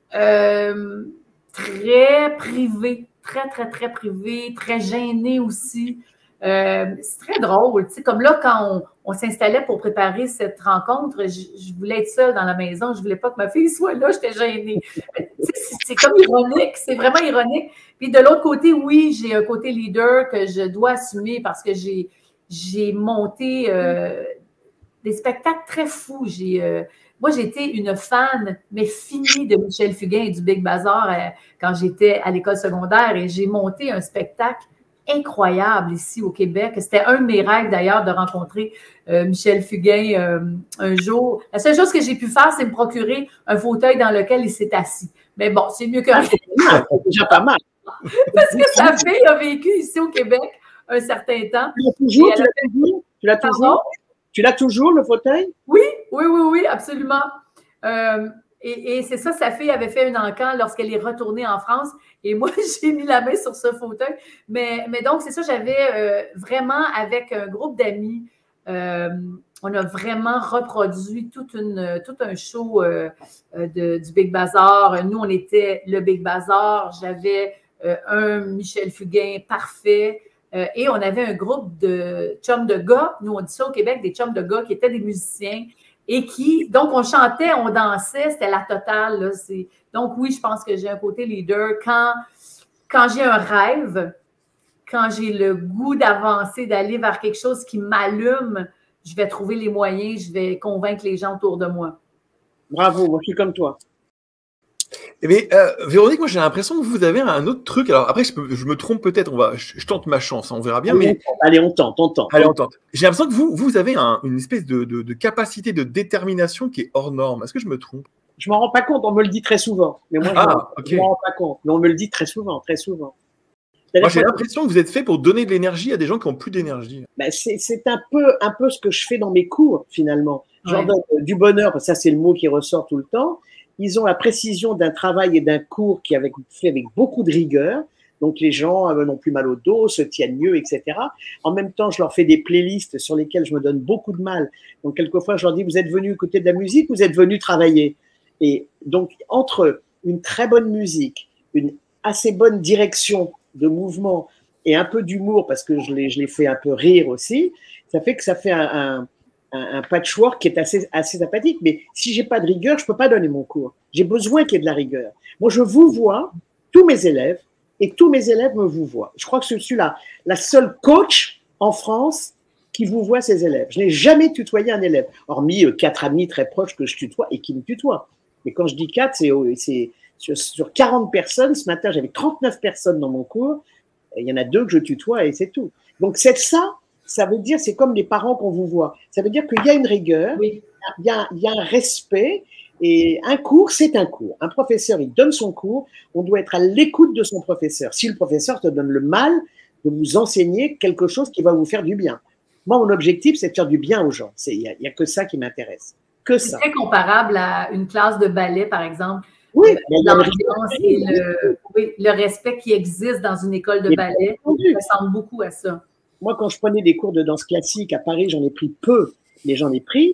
privé, très privé, très gêné aussi. C'est très drôle, tu sais, comme là, quand on s'installait pour préparer cette rencontre, je voulais être seule dans la maison, je voulais pas que ma fille soit là, j'étais gênée. C'est comme ironique, c'est vraiment ironique. Puis de l'autre côté, oui, j'ai un côté leader que je dois assumer parce que j'ai monté des spectacles très fous. Moi, j'étais une fan, mais finie de Michel Fugain et du Big Bazar quand j'étais à l'école secondaire et j'ai monté un spectacle incroyable ici au Québec. C'était un de mes rêves d'ailleurs de rencontrer Michel Fugain un jour. La seule chose que j'ai pu faire, c'est me procurer un fauteuil dans lequel il s'est assis. Mais bon, c'est mieux que rien. C'est déjà pas mal. Parce que sa fille a vécu ici au Québec un certain temps. Tu l'as toujours, le fauteuil? Oui, absolument. Et c'est ça, sa fille avait fait un encan lorsqu'elle est retournée en France. Et moi, j'ai mis la main sur ce fauteuil. Mais donc, c'est ça, j'avais vraiment, avec un groupe d'amis, on a vraiment reproduit tout un show du Big Bazar. Nous, on était le Big Bazar. J'avais un Michel Fugain parfait. Et on avait un groupe de chums de gars. Nous, on dit ça au Québec, des chums de gars qui étaient des musiciens. Et donc, on chantait, on dansait, c'était la totale. Là, donc, oui, je pense que j'ai un côté leader. Quand j'ai un rêve, quand j'ai le goût d'avancer, d'aller vers quelque chose qui m'allume, je vais trouver les moyens, je vais convaincre les gens autour de moi. Bravo, moi, je suis comme toi. Eh bien, Véronique, moi j'ai l'impression que vous avez un autre truc. Alors après, je me trompe peut-être, je tente ma chance, on verra bien. Allez, on tente. Allez, on tente. J'ai l'impression que vous avez une espèce de capacité de détermination qui est hors norme. Est-ce que je me trompe? Je m'en rends pas compte, on me le dit très souvent. Mais moi, je m'en rends pas compte. Mais on me le dit très souvent. Moi, j'ai l'impression que vous êtes fait pour donner de l'énergie à des gens qui n'ont plus d'énergie. Ben, c'est un peu ce que je fais dans mes cours, finalement. Je leur donne du bonheur, parce que ça, c'est le mot qui ressort tout le temps. Ils ont la précision d'un travail et d'un cours qui est fait avec beaucoup de rigueur. Donc, les gens n'ont plus mal au dos, se tiennent mieux, etc. En même temps, je leur fais des playlists sur lesquelles je me donne beaucoup de mal. Donc, quelquefois, je leur dis, vous êtes venus écouter de la musique, vous êtes venus travailler. Et donc, entre une très bonne musique, une assez bonne direction de mouvement et un peu d'humour, parce que je les fais un peu rire aussi, ça fait que ça fait un patchwork qui est assez sympathique. Mais si j'ai pas de rigueur, je peux pas donner mon cours. J'ai besoin qu'il y ait de la rigueur. Moi, je vous vois, tous mes élèves, et tous mes élèves me vous voient. Je crois que je suis la seule coach en France qui vous voit ses élèves. Je n'ai jamais tutoyé un élève, hormis 4 amis très proches que je tutoie et qui me tutoient. Mais quand je dis 4, c'est sur 40 personnes. Ce matin, j'avais 39 personnes dans mon cours. Il y en a 2 que je tutoie et c'est tout. Donc, ça veut dire, c'est comme les parents qu'on vous voit. Ça veut dire qu'il y a une rigueur, il y a un respect. Et un cours, c'est un cours. Un professeur, il donne son cours. On doit être à l'écoute de son professeur. Si le professeur te donne le mal de vous enseigner quelque chose qui va vous faire du bien. Moi, mon objectif, c'est de faire du bien aux gens. Il y a que ça qui m'intéresse. Que ça. C'est très comparable à une classe de ballet, par exemple. Oui, l'ambiance et le respect qui existe dans une école de ballet, ça ressemble beaucoup à ça. Moi, quand je prenais des cours de danse classique à Paris, j'en ai pris peu, mais j'en ai pris.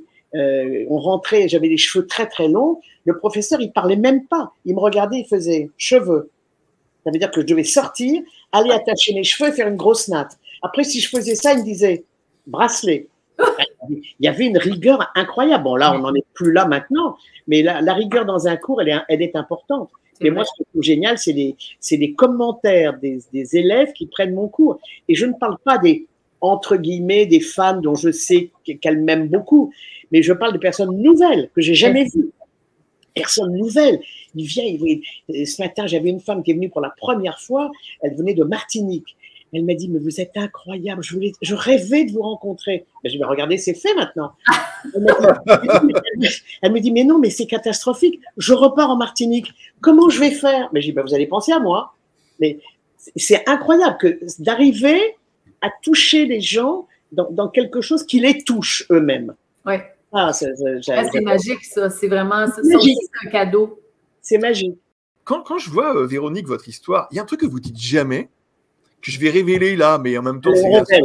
On rentrait, j'avais les cheveux très très longs. Le professeur, il parlait même pas. Il me regardait, il faisait cheveux. Ça veut dire que je devais sortir, aller attacher mes cheveux et faire une grosse natte. Après, si je faisais ça, il me disait bracelet. Il y avait une rigueur incroyable. Bon, là, on n'en est plus là maintenant, mais la rigueur dans un cours, elle est importante. Et moi, ce que je trouve génial, c'est les commentaires des élèves qui prennent mon cours. Et je ne parle pas entre guillemets, des fans dont je sais qu'elles m'aiment beaucoup, mais je parle de personnes nouvelles que j'ai jamais vues. Personnes nouvelles. Ce matin, j'avais une femme qui est venue pour la première fois. Elle venait de Martinique. Elle m'a dit, mais vous êtes incroyable, je rêvais de vous rencontrer. Mais je vais regarder, c'est fait maintenant. Elle me dit, mais non, mais c'est catastrophique. Je repars en Martinique. Comment je vais faire? Mais je dis, vous allez penser à moi. Mais c'est incroyable d'arriver à toucher les gens dans quelque chose qui les touche eux-mêmes. Oui. C'est magique, ça. C'est vraiment un cadeau. C'est magique. Quand je vois, Véronique, votre histoire, il y a un truc que vous dites jamais, que je vais révéler là, mais en même temps,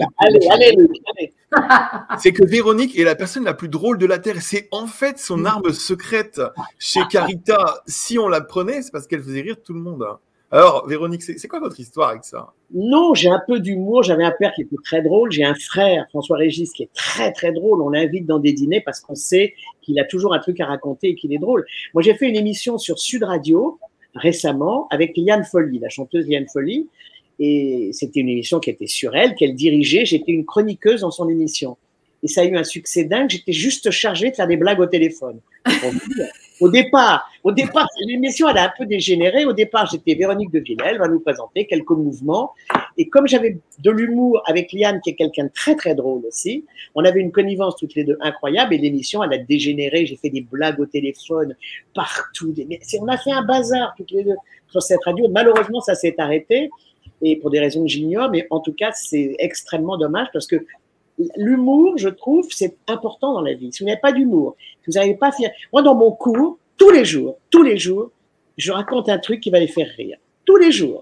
allez. C'est que Véronique est la personne la plus drôle de la Terre. C'est en fait son arme secrète chez Carita. Si on la prenait, c'est parce qu'elle faisait rire tout le monde. Alors, Véronique, c'est quoi votre histoire avec ça? Non, j'ai un peu d'humour. J'avais un père qui était très drôle. J'ai un frère, François-Régis, qui est très, très drôle. On l'invite dans des dîners parce qu'on sait qu'il a toujours un truc à raconter et qu'il est drôle. Moi, j'ai fait une émission sur Sud Radio récemment avec Liane Folly, la chanteuse Liane Folly. Et c'était une émission qui était sur elle, qu'elle dirigeait. J'étais une chroniqueuse dans son émission. Et ça a eu un succès dingue. J'étais juste chargée de faire des blagues au téléphone. Au départ, l'émission, elle a un peu dégénéré. Au départ, j'étais Véronique de Villers, elle va nous présenter quelques mouvements. Et comme j'avais de l'humour avec Liane, qui est quelqu'un de très, très drôle aussi, on avait une connivence toutes les deux incroyable. Et l'émission, elle a dégénéré. J'ai fait des blagues au téléphone partout. On a fait un bazar toutes les deux sur cette radio. Malheureusement, ça s'est arrêté. Et pour des raisons que j'ignore, mais en tout cas, c'est extrêmement dommage parce que l'humour, je trouve, c'est important dans la vie. Si vous n'avez pas d'humour, si vous n'arrivez pas à faire… Moi, dans mon cours, tous les jours, je raconte un truc qui va les faire rire. Tous les jours.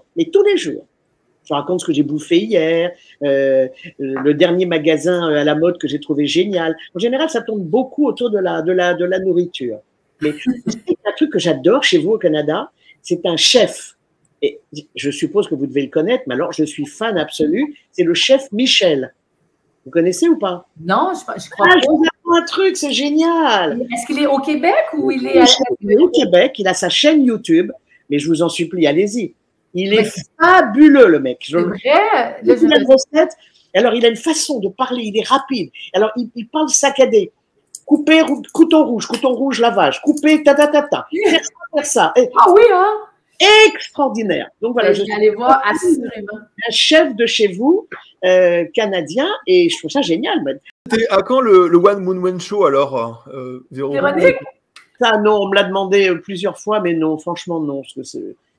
Je raconte ce que j'ai bouffé hier, le dernier magasin à la mode que j'ai trouvé génial. En général, ça tourne beaucoup autour de la nourriture. Mais un truc que j'adore chez vous au Canada, c'est un chef. Et je suppose que vous devez le connaître, mais alors je suis fan absolu. C'est le chef Michel. Vous connaissez ou pas? Non, je crois pas. Je vous apprends un truc, c'est génial. Est-ce qu'il est au Québec ou il est Il est au Québec, il a sa chaîne YouTube, mais je vous en supplie, allez-y. Il est fabuleux, le mec. C'est vrai. Il a une recette. Alors, il a une façon de parler, il est rapide. Alors, il parle saccadé. Couper, couteau rouge, lavage. Couper, ta. Faire ça. Ah oui, hein? Extraordinaire. Donc voilà, je vais aller voir assurément. Un chef de chez vous, canadien, et je trouve ça génial. C'était à quand le One Moon One Show alors, Véronique? Ça, non, on me l'a demandé plusieurs fois, mais non, franchement, non. Parce que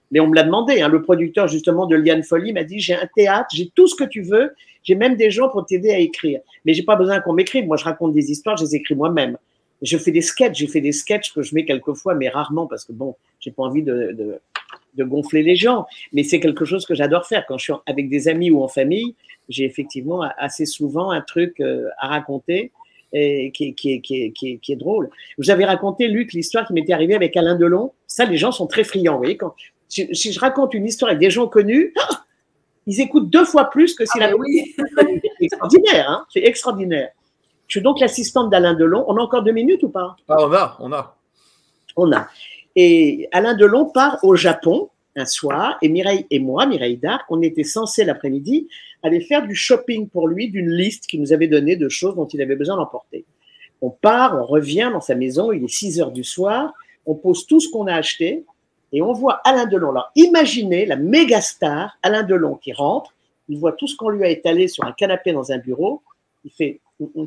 Mais on me l'a demandé. Hein. Le producteur, justement, de Liane Folly m'a dit, j'ai un théâtre, j'ai tout ce que tu veux. J'ai même des gens pour t'aider à écrire. Mais j'ai pas besoin qu'on m'écrive. Moi, je raconte des histoires, je les écris moi-même. Je fais des sketchs. J'ai fait des sketchs que je mets quelquefois, mais rarement, parce que bon, j'ai pas envie de gonfler les gens. Mais c'est quelque chose que j'adore faire. Quand je suis avec des amis ou en famille, j'ai effectivement assez souvent un truc à raconter et qui est drôle. Vous avez raconté, Luc, l'histoire qui m'était arrivée avec Alain Delon. Ça, les gens sont très friands. Vous voyez, si je raconte une histoire avec des gens connus, ils écoutent 2 fois plus que si la oui. C'est extraordinaire, hein, c'est extraordinaire. Je suis donc l'assistante d'Alain Delon. On a encore 2 minutes ou pas? Ah, on a. On a. Et Alain Delon part au Japon un soir, et Mireille et moi, Mireille Darc, on était censés l'après-midi aller faire du shopping pour lui d'une liste qu'il nous avait donnée de choses dont il avait besoin d'emporter. On part, on revient dans sa maison, il est 6 heures du soir, on pose tout ce qu'on a acheté et on voit Alain Delon. Alors imaginez la méga star, Alain Delon qui rentre, il voit tout ce qu'on lui a étalé sur un canapé dans un bureau, il fait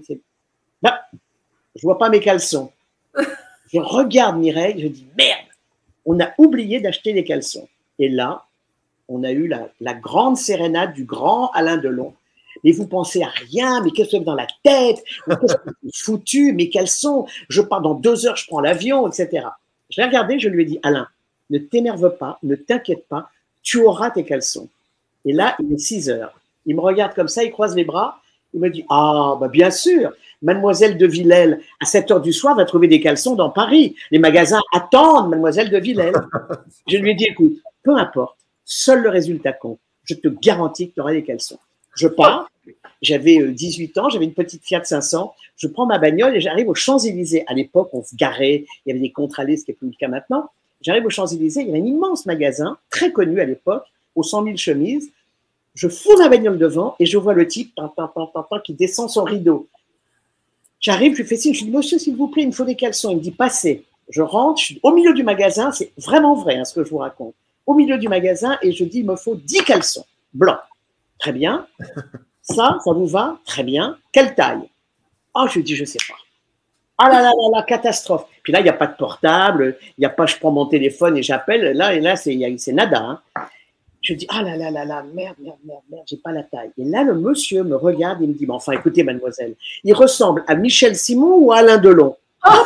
bah, je vois pas mes caleçons. Je regarde Mireille, je dis merde, on a oublié d'acheter les caleçons. Et là, on a eu la grande sérénade du grand Alain Delon. Mais vous pensez à rien, mais qu'est-ce que vous avez dans la tête? Qu'est-ce que vous foutu? Mes caleçons, je pars dans 2 heures, je prends l'avion, etc. Je l'ai regardé, je lui ai dit, Alain, ne t'énerve pas, ne t'inquiète pas, tu auras tes caleçons. Et là, il est 6 heures. Il me regarde comme ça, il croise les bras, il me dit, ah, bah bien sûr, Mademoiselle de Villèle, à 7 heures du soir, va trouver des caleçons dans Paris. Les magasins attendent Mademoiselle de Villèle. Je lui ai dit, écoute, peu importe, seul le résultat compte. Je te garantis que tu auras des caleçons. Je pars, j'avais 18 ans, j'avais une petite Fiat 500, je prends ma bagnole et j'arrive aux Champs-Élysées. À l'époque, on se garait, il y avait des contre-allées, ce qui n'est plus le cas maintenant. J'arrive aux Champs-Élysées, il y avait un immense magasin, très connu à l'époque, aux 100 000 chemises. Je fous ma bagnole devant et je vois le type qui descend son rideau. J'arrive, je lui fais signe, je lui dis, monsieur, s'il vous plaît, il me faut des caleçons. Il me dit, passez. Je rentre, je suis au milieu du magasin, c'est vraiment vrai hein, ce que je vous raconte. Au milieu du magasin et je dis, il me faut 10 caleçons blancs. Très bien. Ça vous va? Très bien. Quelle taille? Oh, je lui dis, je ne sais pas. Ah là là là là, catastrophe. Puis là, il n'y a pas de portable, il n'y a pas, je prends mon téléphone et j'appelle. Là, c'est nada. Hein. Je dis, ah là là là là, merde, j'ai pas la taille. Et là, le monsieur me regarde et me dit, enfin, écoutez, mademoiselle, il ressemble à Michel Simon ou à Alain Delon?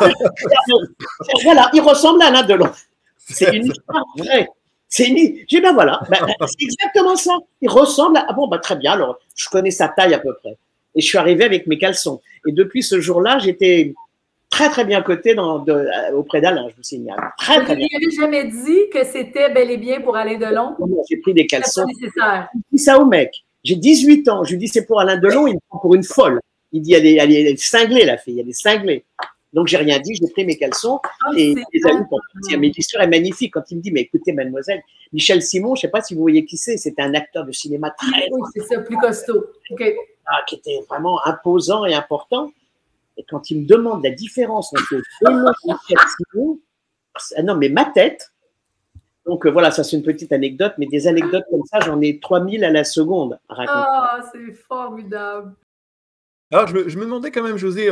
Voilà, il ressemble à Alain Delon. C'est une histoire vraie. J'ai dit, ben voilà, c'est exactement ça. Il ressemble à, ah bon, bah très bien, alors, je connais sa taille à peu près. Et je suis arrivé avec mes caleçons. Et depuis ce jour-là, j'étais très, très bien coté auprès d'Alain, je vous signale. Très, très bien. Vous n'avez jamais dit que c'était bel et bien pour Alain Delon? J'ai pris des caleçons. C'est pas nécessaire. Je dis ça au mec. J'ai 18 ans. Je lui dis, c'est pour Alain Delon. Il me prend pour une folle. Il dit, elle est cinglée, la fille. Elle est cinglée. Donc, j'ai rien dit. J'ai pris mes caleçons. Et les amis pour partir. Mais l'histoire est magnifique. Quand il me dit, mais écoutez, mademoiselle, Michel Simon, je ne sais pas si vous voyez qui c'est. C'était un acteur de cinéma très. Oui, c'est ça, plus costaud. Okay. Qui était vraiment imposant et important. Et quand il me demande la différence entre Delon et Michel Simon, non, mais ma tête. Donc voilà, ça c'est une petite anecdote, mais des anecdotes comme ça, j'en ai 3000 à la seconde à raconter. Ah, c'est formidable. Alors, je me demandais quand même, José,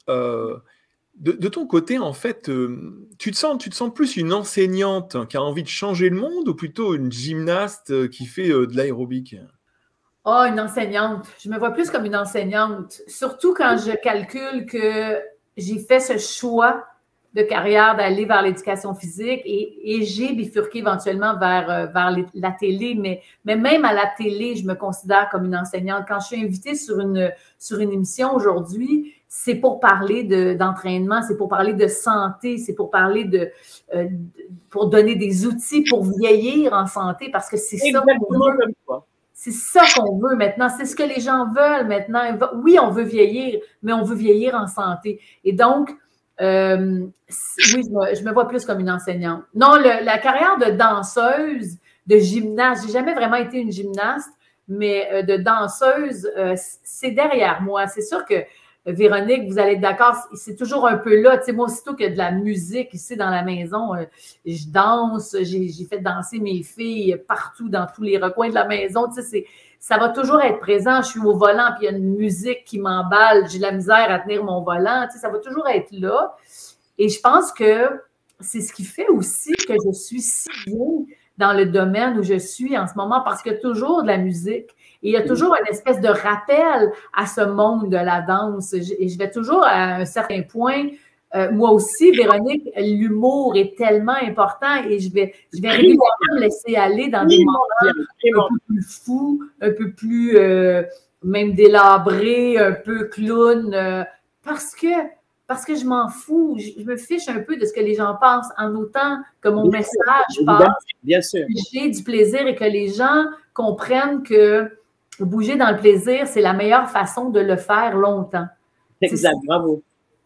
de ton côté, en fait, tu te sens plus une enseignante qui a envie de changer le monde ou plutôt une gymnaste qui fait de l'aérobic? Oh, une enseignante. Je me vois plus comme une enseignante, surtout quand je calcule que j'ai fait ce choix de carrière d'aller vers l'éducation physique et j'ai bifurqué éventuellement vers la télé, mais même à la télé, je me considère comme une enseignante. Quand je suis invitée sur une émission aujourd'hui, c'est pour parler d'entraînement, c'est pour parler de santé, c'est pour parler pour donner des outils pour vieillir en santé, parce que c'est ça qu'on veut. C'est ça qu'on veut maintenant, c'est ce que les gens veulent maintenant. Oui, on veut vieillir, mais on veut vieillir en santé. Et donc, oui, je me vois plus comme une enseignante. Non, la carrière de danseuse, de gymnaste, j'ai jamais vraiment été une gymnaste, mais de danseuse, c'est derrière moi. C'est sûr que, Véronique, vous allez être d'accord, c'est toujours un peu là. Tu sais, moi, aussitôt qu'il y a de la musique ici dans la maison, je danse, j'ai fait danser mes filles partout, dans tous les recoins de la maison. Tu sais, ça va toujours être présent. Je suis au volant, puis il y a une musique qui m'emballe. J'ai de la misère à tenir mon volant. Tu sais, ça va toujours être là. Et je pense que c'est ce qui fait aussi que je suis si bien dans le domaine où je suis en ce moment parce qu'il y a toujours de la musique et il y a toujours une espèce de rappel à ce monde de la danse. Et je vais toujours à un certain point. Moi aussi, Véronique, l'humour est tellement important et je vais régulièrement me laisser aller dans des moments un peu plus fous, un peu plus même délabrés, un peu clown, parce que je m'en fous. Je me fiche un peu de ce que les gens pensent en autant que mon message passe. Bien sûr. J'ai du plaisir et que les gens comprennent que bouger dans le plaisir, c'est la meilleure façon de le faire longtemps. Exact, bravo.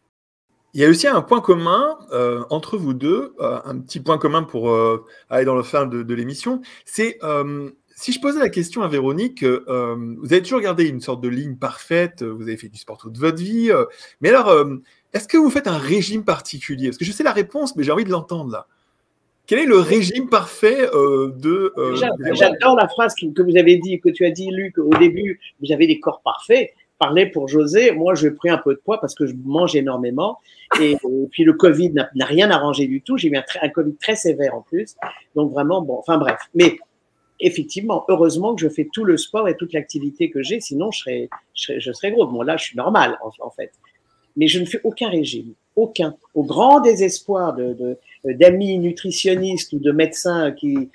Il y a aussi un point commun entre vous deux, un petit point commun pour aller dans le fin de l'émission. C'est si je posais la question à Véronique, vous avez toujours gardé une sorte de ligne parfaite, vous avez fait du sport toute votre vie, mais alors, est-ce que vous faites un régime particulier? Parce que je sais la réponse, mais j'ai envie de l'entendre là. Quel est le régime parfait de J'adore la phrase que vous avez dit, que tu as dit, Luc, au début, vous avez des corps parfaits. Parlais pour José, moi j'ai pris un peu de poids parce que je mange énormément et puis le Covid n'a rien arrangé du tout, j'ai eu un Covid très sévère en plus, donc vraiment bon, enfin bref, mais effectivement, heureusement que je fais tout le sport et toute l'activité que j'ai, sinon je serais gros. Bon là je suis normal en fait, mais je ne fais aucun régime, aucun, au grand désespoir d'amis nutritionnistes ou de médecins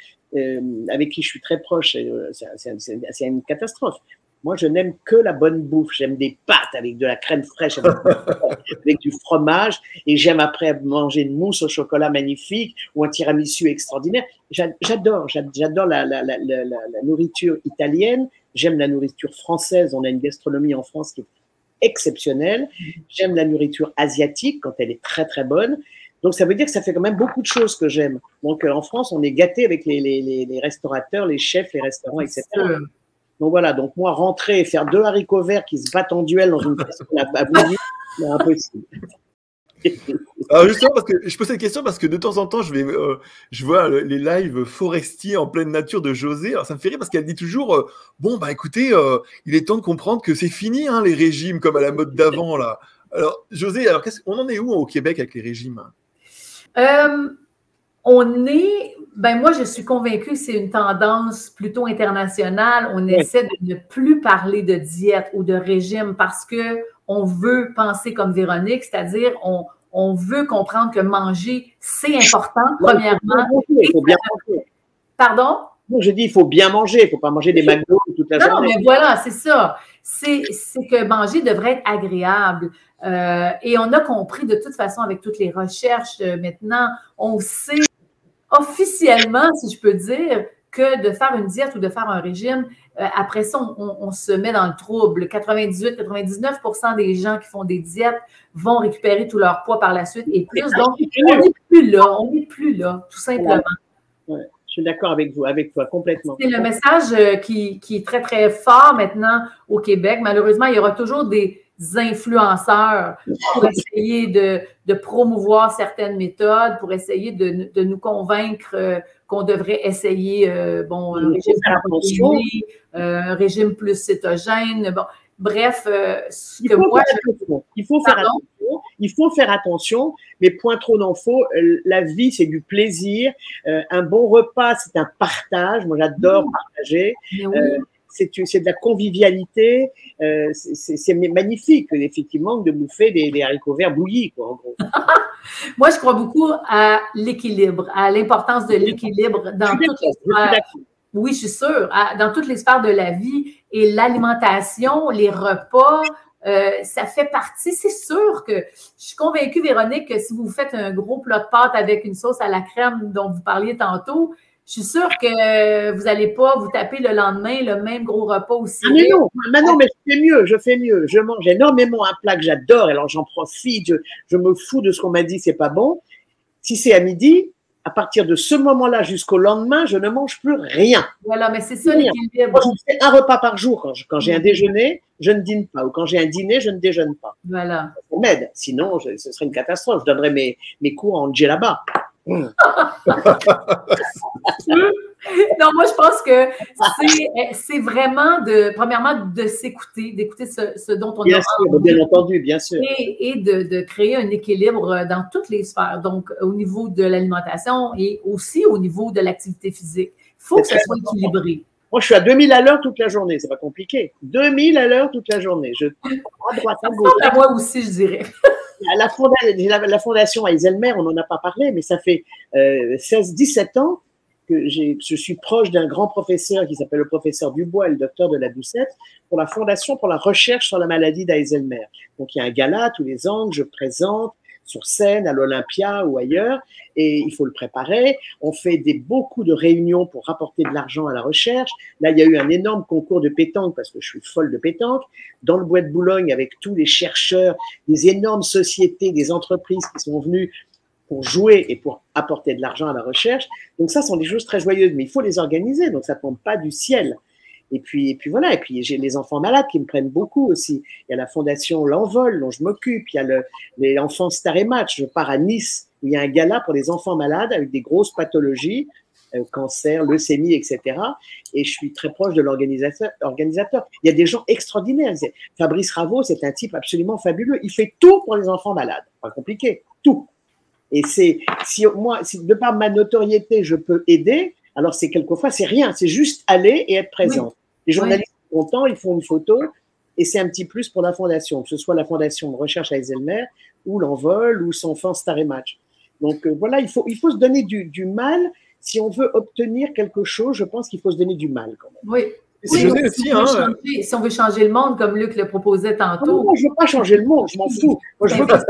avec qui je suis très proche, c'est une catastrophe. Moi, je n'aime que la bonne bouffe. J'aime des pâtes avec de la crème fraîche, avec du fromage. Et j'aime après manger une mousse au chocolat magnifique ou un tiramisu extraordinaire. J'adore la nourriture italienne. J'aime la nourriture française. On a une gastronomie en France qui est exceptionnelle. J'aime la nourriture asiatique quand elle est très, très bonne. Donc, ça veut dire que ça fait quand même beaucoup de choses que j'aime. Donc, en France, on est gâté avec les restaurateurs, les chefs, les restaurants, etc. Donc voilà, donc moi, rentrer et faire 2 haricots verts qui se battent en duel dans une casserole à bouillir, c'est impossible. Alors justement, parce que je pose cette question parce que de temps en temps, je vois les lives forestiers en pleine nature de José. Alors ça me fait rire parce qu'elle dit toujours bon, bah écoutez, il est temps de comprendre que c'est fini, hein, les régimes comme à la mode d'avant, là. Alors, José, alors on en est où au Québec avec les régimes? Moi, je suis convaincue que c'est une tendance plutôt internationale. On essaie de ne plus parler de diète ou de régime parce qu'on veut penser comme Véronique, c'est-à-dire on veut comprendre que manger, c'est important, premièrement. Il faut bien manger. Pardon? Je dis, il faut bien manger, il ne faut pas manger des McDo toute la journée. Non, mais voilà, c'est ça. C'est que manger devrait être agréable. Et on a compris de toute façon avec toutes les recherches maintenant, on sait officiellement, si je peux dire, que de faire une diète ou de faire un régime, après ça, on se met dans le trouble. 98-99% des gens qui font des diètes vont récupérer tout leur poids par la suite et plus. Donc, on n'est plus là, tout simplement. Ouais. Je suis d'accord avec toi, complètement. C'est le message qui est très, très fort maintenant au Québec. Malheureusement, il y aura toujours des influenceurs pour essayer de promouvoir certaines méthodes, pour essayer de nous convaincre qu'on devrait essayer un régime plus cétogène. Bon, bref, il faut faire attention, mais point trop n'en faut. La vie, c'est du plaisir. Un bon repas, c'est un partage. Moi, j'adore partager. C'est de la convivialité. C'est magnifique, effectivement, de bouffer des haricots verts bouillis, quoi, en gros. Moi, je crois beaucoup à l'équilibre, à l'importance de l'équilibre dans toutes les sphères. Oui, je suis sûre, dans toutes les sphères de la vie. Et l'alimentation, les repas, ça fait partie. C'est sûr que je suis convaincue, Véronique, que si vous faites un gros plat de pâtes avec une sauce à la crème dont vous parliez tantôt, je suis sûre que vous n'allez pas vous taper le lendemain le même gros repas aussi. Mais non, mais je fais mieux. Je mange énormément un plat que j'adore, alors j'en profite, je me fous de ce qu'on m'a dit, c'est pas bon. Si c'est à midi, à partir de ce moment-là jusqu'au lendemain, je ne mange plus rien. Voilà, mais c'est ça l'équilibre. Je fais un repas par jour. Quand j'ai un déjeuner, je ne dîne pas. Ou quand j'ai un dîner, je ne déjeune pas. Voilà. Ça m'aide. Sinon, ce serait une catastrophe. Je donnerais mes cours en djellaba. Non, moi, je pense que c'est vraiment, premièrement, de s'écouter, d'écouter ce dont on Bien a sûr, envie. bien entendu, bien sûr. Et de créer un équilibre dans toutes les sphères, donc au niveau de l'alimentation et aussi au niveau de l'activité physique. Il faut que ça soit équilibré. Moi, je suis à 2000 à l'heure toute la journée, c'est pas compliqué. 2000 à l'heure toute la journée. Je à droite, à gauche. À moi aussi, je dirais. La fondation Eiselmer, on n'en a pas parlé, mais ça fait 17 ans que je suis proche d'un grand professeur qui s'appelle le professeur Dubois, le docteur de la Doucette, pour la Fondation pour la recherche sur la maladie d'Eiselmer. Donc, il y a un gala tous les ans que je présente sur scène, à l'Olympia ou ailleurs, et il faut le préparer. On fait beaucoup de réunions pour rapporter de l'argent à la recherche. Là, il y a eu un énorme concours de pétanque, parce que je suis folle de pétanque, dans le Bois de Boulogne, avec tous les chercheurs, des énormes sociétés, des entreprises qui sont venues pour jouer et pour apporter de l'argent à la recherche. Donc ça, sont des choses très joyeuses, mais il faut les organiser, donc ça ne tombe pas du ciel. Et puis voilà, et puis j'ai les enfants malades qui me prennent beaucoup aussi. Il y a la fondation L'Envol dont je m'occupe, il y a les enfants Star et Match. Je pars à Nice où il y a un gala pour les enfants malades avec des grosses pathologies, cancer, leucémie, etc. Et je suis très proche de l'organisateur. Il y a des gens extraordinaires. Fabrice Ravo, c'est un type absolument fabuleux. Il fait tout pour les enfants malades. Pas compliqué, tout. Et si de par ma notoriété, je peux aider, alors quelquefois, c'est rien, c'est juste aller et être présent. Oui. Les journalistes sont contents, ils font une photo, et c'est un petit plus pour la fondation, que ce soit la fondation de recherche Eiselmer, ou L'Envol, ou son enfant Star et Match. Donc voilà, il faut se donner du mal. Si on veut obtenir quelque chose, je pense qu'il faut se donner du mal quand même. Oui. Si on veut changer le monde, comme Luc le proposait tantôt. Non, je ne veux pas changer le monde, je m'en fous. Moi,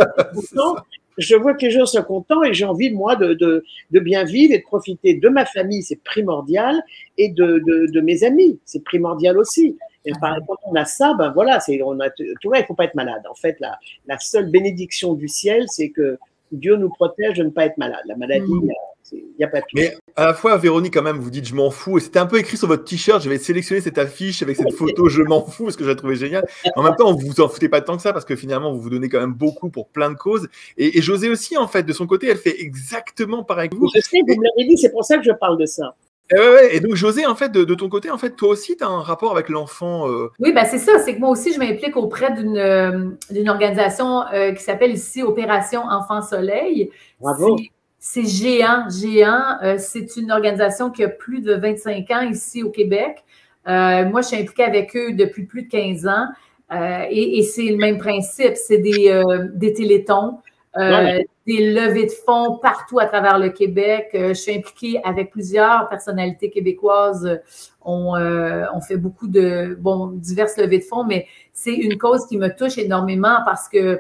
je veux que les gens soient contents et j'ai envie, moi, de bien vivre et de profiter de ma famille, c'est primordial, et de mes amis, c'est primordial aussi. Et quand on a ça, ben voilà, tu vois, il ne faut pas être malade. En fait, la seule bénédiction du ciel, c'est que Dieu nous protège de ne pas être malade. La maladie, il n'y a pas pire. Mais à la fois, Véronique, quand même, vous dites « je m'en fous ». Et c'était un peu écrit sur votre t-shirt. J'avais sélectionné cette affiche avec cette photo « je m'en fous » parce que je la trouvais géniale. En même temps, vous en foutez pas tant que ça parce que finalement, vous vous donnez quand même beaucoup pour plein de causes. Et José aussi, en fait, de son côté, elle fait exactement pareil que vous. Je sais, vous me l'avez dit, c'est pour ça que je parle de ça. Et donc, José, en fait, de ton côté, en fait, toi aussi, tu as un rapport avec l'enfant. Oui, ben c'est ça. C'est que moi aussi, je m'implique auprès d'une organisation qui s'appelle ici Opération Enfant Soleil. Bravo. C'est géant. C'est une organisation qui a plus de 25 ans ici au Québec. Moi, je suis impliquée avec eux depuis plus de 15 ans. Et c'est le même principe. C'est des télétons. Des levées de fonds partout à travers le Québec. Je suis impliquée avec plusieurs personnalités québécoises. On fait beaucoup diverses levées de fonds, mais c'est une cause qui me touche énormément parce que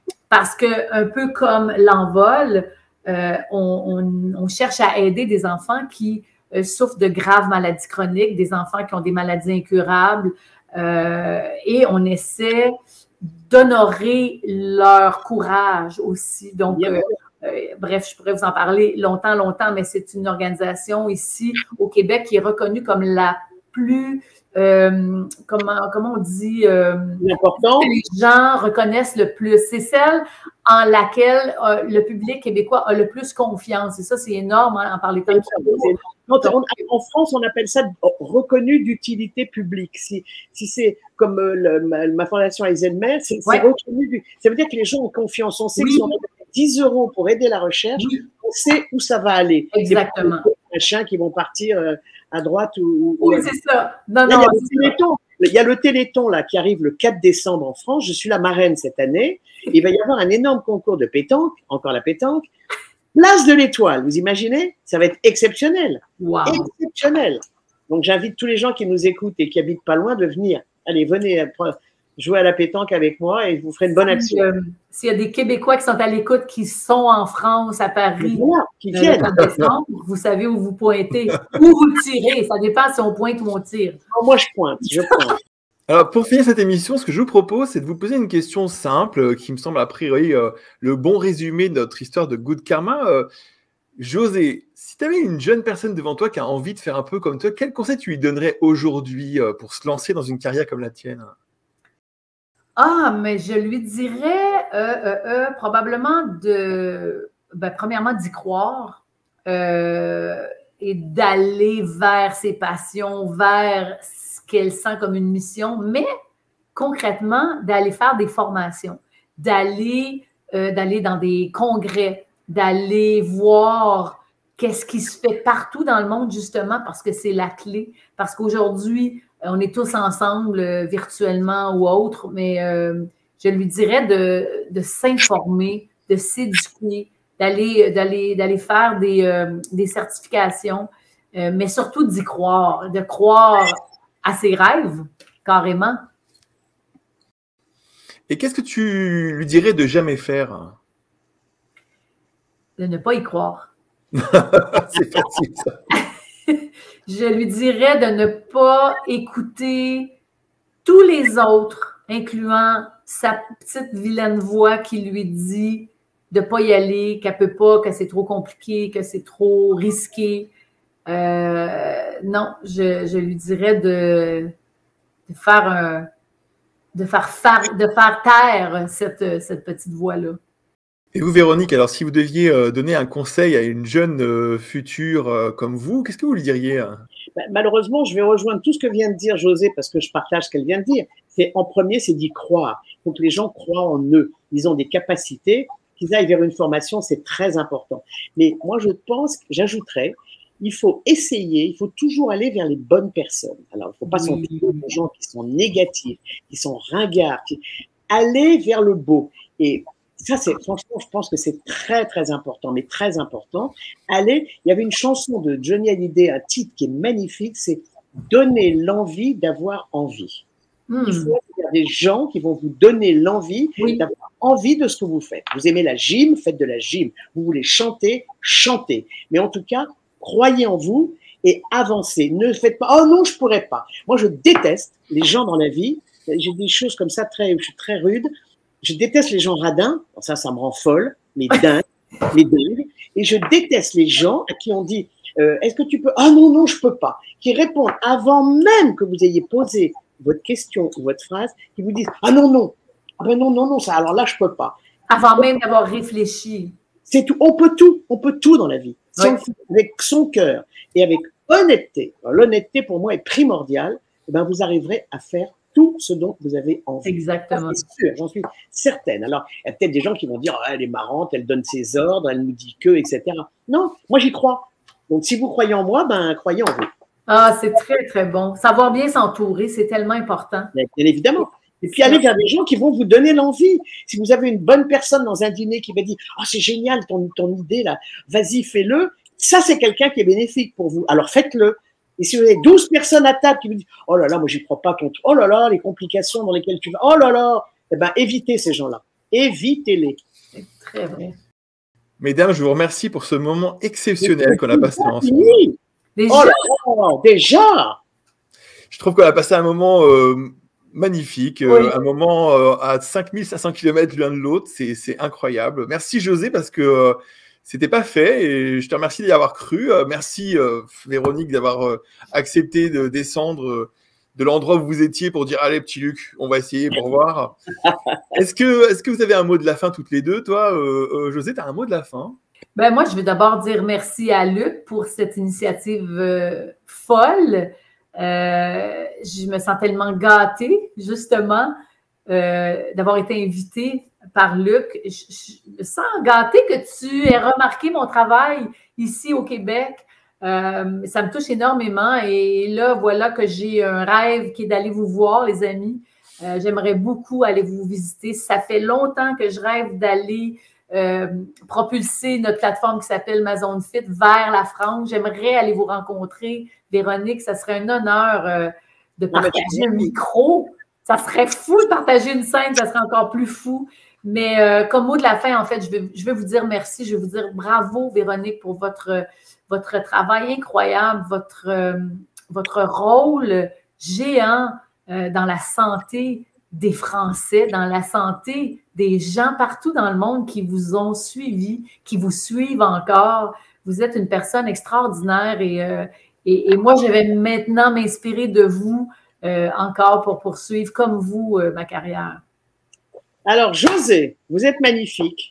un peu comme L'Envol, on cherche à aider des enfants qui souffrent de graves maladies chroniques, des enfants qui ont des maladies incurables, et on essaie d'honorer leur courage aussi. Donc, bref, je pourrais vous en parler longtemps, mais c'est une organisation ici au Québec qui est reconnue comme la plus, comment on dit, l'important. Que les gens reconnaissent le plus. C'est celle en laquelle le public québécois a le plus confiance. Et ça, c'est énorme en parler tant en France, on appelle ça reconnu d'utilité publique. Si c'est comme ma fondation Eiselmer, c'est reconnu. Ça veut dire que les gens ont confiance. On sait que si on met 10 € pour aider la recherche, on sait où ça va aller. Exactement. Les machins qui vont partir à droite ou oui, c'est ça. Il y a le Téléthon là, qui arrive le 4 décembre en France. Je suis la marraine cette année. Il va y avoir un énorme concours de pétanque, encore la pétanque. Place de l'Étoile, vous imaginez? Ça va être exceptionnel. Wow. Exceptionnel. Donc, j'invite tous les gens qui nous écoutent et qui habitent pas loin de venir. Allez, venez jouer à la pétanque avec moi et je vous ferai une bonne action. S'il y a des Québécois qui sont à l'écoute, qui sont en France, à Paris, qui viennent. Vous savez où vous pointez, où vous tirez. Ça dépend si on pointe ou on tire. Non, moi, je pointe. Alors, pour finir cette émission, ce que je vous propose, c'est de vous poser une question simple qui me semble a priori le bon résumé de notre histoire de Good Karma. José, si tu avais une jeune personne devant toi qui a envie de faire un peu comme toi, quel conseil tu lui donnerais aujourd'hui pour se lancer dans une carrière comme la tienne? Mais je lui dirais probablement premièrement d'y croire. et d'aller vers ses passions, vers ce qu'elle sent comme une mission, mais concrètement, d'aller faire des formations, d'aller dans des congrès, d'aller voir qu'est-ce qui se fait partout dans le monde, justement, parce que c'est la clé. Parce qu'aujourd'hui, on est tous ensemble, virtuellement ou autre, mais je lui dirais de s'informer, de s'éduquer, d'aller faire des certifications, mais surtout d'y croire, de croire à ses rêves, carrément. Et qu'est-ce que tu lui dirais de jamais faire? De ne pas y croire. C'est facile, ça. Je lui dirais de ne pas écouter tous les autres, incluant sa petite vilaine voix qui lui dit de ne pas y aller, qu'elle ne peut pas, que c'est trop compliqué, que c'est trop risqué. Non, je lui dirais de faire taire cette petite voix-là. Et vous, Véronique, alors si vous deviez donner un conseil à une jeune future comme vous, qu'est-ce que vous lui diriez? Malheureusement, je vais rejoindre tout ce que vient de dire José parce que je partage ce qu'elle vient de dire. En premier, c'est d'y croire. Il faut que les gens croient en eux. Ils ont des capacités. Qu'ils aillent vers une formation, c'est très important. Mais moi, je pense, j'ajouterais, il faut essayer, il faut toujours aller vers les bonnes personnes. Alors, il ne faut pas s'entourer de gens qui sont négatifs, qui sont ringards. Aller vers le beau. Et ça, franchement, je pense que c'est très, très important, mais très important. Il y avait une chanson de Johnny Hallyday, un titre qui est magnifique, c'est « Donner l'envie d'avoir envie ». Il faut qu'il y a des gens qui vont vous donner l'envie d'avoir envie de ce que vous faites. Vous aimez la gym, faites de la gym. Vous voulez chanter, chantez. Mais en tout cas, croyez en vous et avancez. Ne faites pas « Oh non, je pourrais pas ». Moi, je déteste les gens dans la vie. J'ai des choses comme ça, je suis très rude. Je déteste les gens radins. Ça me rend folle, mais dingue, Et je déteste les gens à qui on dit est-ce que tu peux? Ah non, non, je peux pas. Qui répondent avant même que vous ayez posé votre question ou votre phrase, qui vous disent ah non, non. Ah ben non, non, non, ça, alors là, je peux pas. Avant même d'avoir réfléchi. C'est tout. On peut tout dans la vie. Si on le fait avec son cœur et avec honnêteté, l'honnêteté pour moi est primordiale, eh ben vous arriverez à faire tout ce dont vous avez envie. Exactement. C'est sûr, j'en suis certaine. Alors, il y a peut-être des gens qui vont dire, oh, elle est marrante, elle donne ses ordres, elle nous dit que, etc. Non, moi j'y crois. Donc, si vous croyez en moi, ben croyez en vous. Ah, c'est très, très bon. Savoir bien s'entourer, c'est tellement important. Bien évidemment. Et puis, aller vers des gens qui vont vous donner l'envie. Si vous avez une bonne personne dans un dîner qui va dire « Oh, c'est génial ton idée là, vas-y, fais-le », ça, c'est quelqu'un qui est bénéfique pour vous. Alors, faites-le. Et si vous avez 12 personnes à table qui vous disent « Oh là là, moi, j'y crois pas, oh là là, les complications dans lesquelles tu vas, oh là là », eh ben, évitez ces gens-là. Évitez-les. C'est très vrai. Mesdames, je vous remercie pour ce moment exceptionnel qu'on a passé ensemble. Oui. Déjà? Oh là là, déjà? Je trouve qu'on a passé un moment magnifique, un moment à 5500 km l'un de l'autre, c'est incroyable. Merci José parce que c'était pas fait et je te remercie d'y avoir cru. Merci Véronique d'avoir accepté de descendre de l'endroit où vous étiez pour dire allez petit Luc, on va essayer pour voir. Est-ce que vous avez un mot de la fin toutes les deux? Toi, José, tu as un mot de la fin? Ben moi, je vais d'abord dire merci à Luc pour cette initiative folle. Je me sens tellement gâtée, justement, d'avoir été invitée par Luc. Je me sens gâtée que tu aies remarqué mon travail ici au Québec. Ça me touche énormément. Et là, voilà que j'ai un rêve qui est d'aller vous voir, les amis. J'aimerais beaucoup aller vous visiter. Ça fait longtemps que je rêve d'aller propulser notre plateforme qui s'appelle Ma Zone Fit vers la France. J'aimerais aller vous rencontrer, Véronique. Ça serait un honneur de partager un micro. Ça serait fou de partager une scène, ça serait encore plus fou. Mais comme mot de la fin, en fait, je vais vous dire merci. Je vais vous dire bravo, Véronique, pour votre travail incroyable, votre rôle géant dans la santé des Français, dans la santé des gens partout dans le monde qui vous ont suivi, qui vous suivent encore. Vous êtes une personne extraordinaire et moi, je vais maintenant m'inspirer de vous encore pour poursuivre comme vous ma carrière. Alors, José, vous êtes magnifique.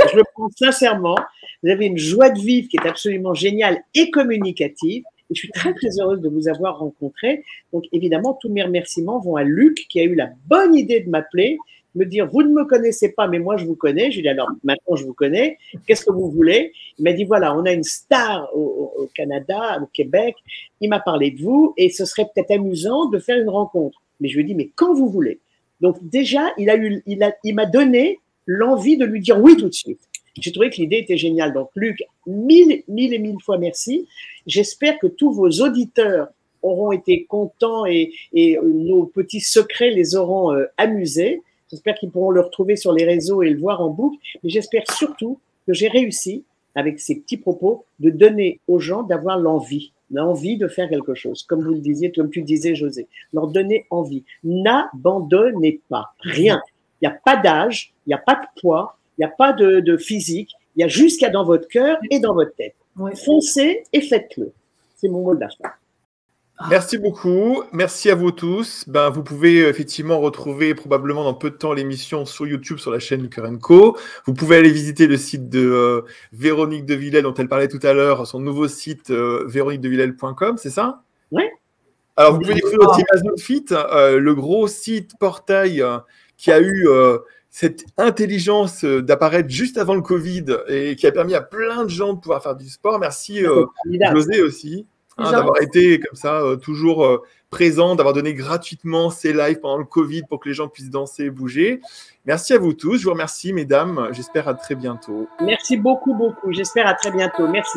Je le prends sincèrement. Vous avez une joie de vivre qui est absolument géniale et communicative. Et je suis très, très heureuse de vous avoir rencontré. Donc, évidemment, tous mes remerciements vont à Luc qui a eu la bonne idée de m'appeler, me dire, vous ne me connaissez pas, mais moi, je vous connais. Je lui ai dit, alors, maintenant, je vous connais. Qu'est-ce que vous voulez? Il m'a dit, voilà, on a une star au Canada, au Québec. Il m'a parlé de vous et ce serait peut-être amusant de faire une rencontre. Mais je lui ai dit, mais quand vous voulez. Donc, déjà, il m'a donné l'envie de lui dire oui tout de suite. J'ai trouvé que l'idée était géniale. Donc, Luc, mille et mille fois merci. J'espère que tous vos auditeurs auront été contents et nos petits secrets les auront amusés. J'espère qu'ils pourront le retrouver sur les réseaux et le voir en boucle. Mais j'espère surtout que j'ai réussi, avec ces petits propos, de donner aux gens d'avoir l'envie de faire quelque chose. Comme vous le disiez, comme tu disais, José, leur donner envie. N'abandonnez pas. Rien. Il n'y a pas d'âge, il n'y a pas de poids, il n'y a pas de physique. Il y a juste qu'il y a dans votre cœur et dans votre tête. Oui. Foncez et faites-le. C'est mon mot de la fin. Merci beaucoup. Merci à vous tous. Vous pouvez effectivement retrouver probablement dans peu de temps l'émission sur YouTube, sur la chaîne Cœur & Co. Vous pouvez aller visiter le site de Véronique de Villèle, dont elle parlait tout à l'heure, son nouveau site véroniquedevillèle.com, c'est ça? Oui. Alors, vous pouvez découvrir aussi Amazon Fit, le gros site portail qui a eu cette intelligence d'apparaître juste avant le Covid et qui a permis à plein de gens de pouvoir faire du sport. Merci José aussi. D'avoir été comme ça, toujours présent, d'avoir donné gratuitement ces lives pendant le Covid pour que les gens puissent danser et bouger. Merci à vous tous. Je vous remercie, mesdames. J'espère à très bientôt. Merci beaucoup, beaucoup. J'espère à très bientôt. Merci.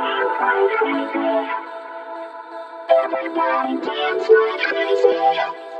Everybody dance like crazy.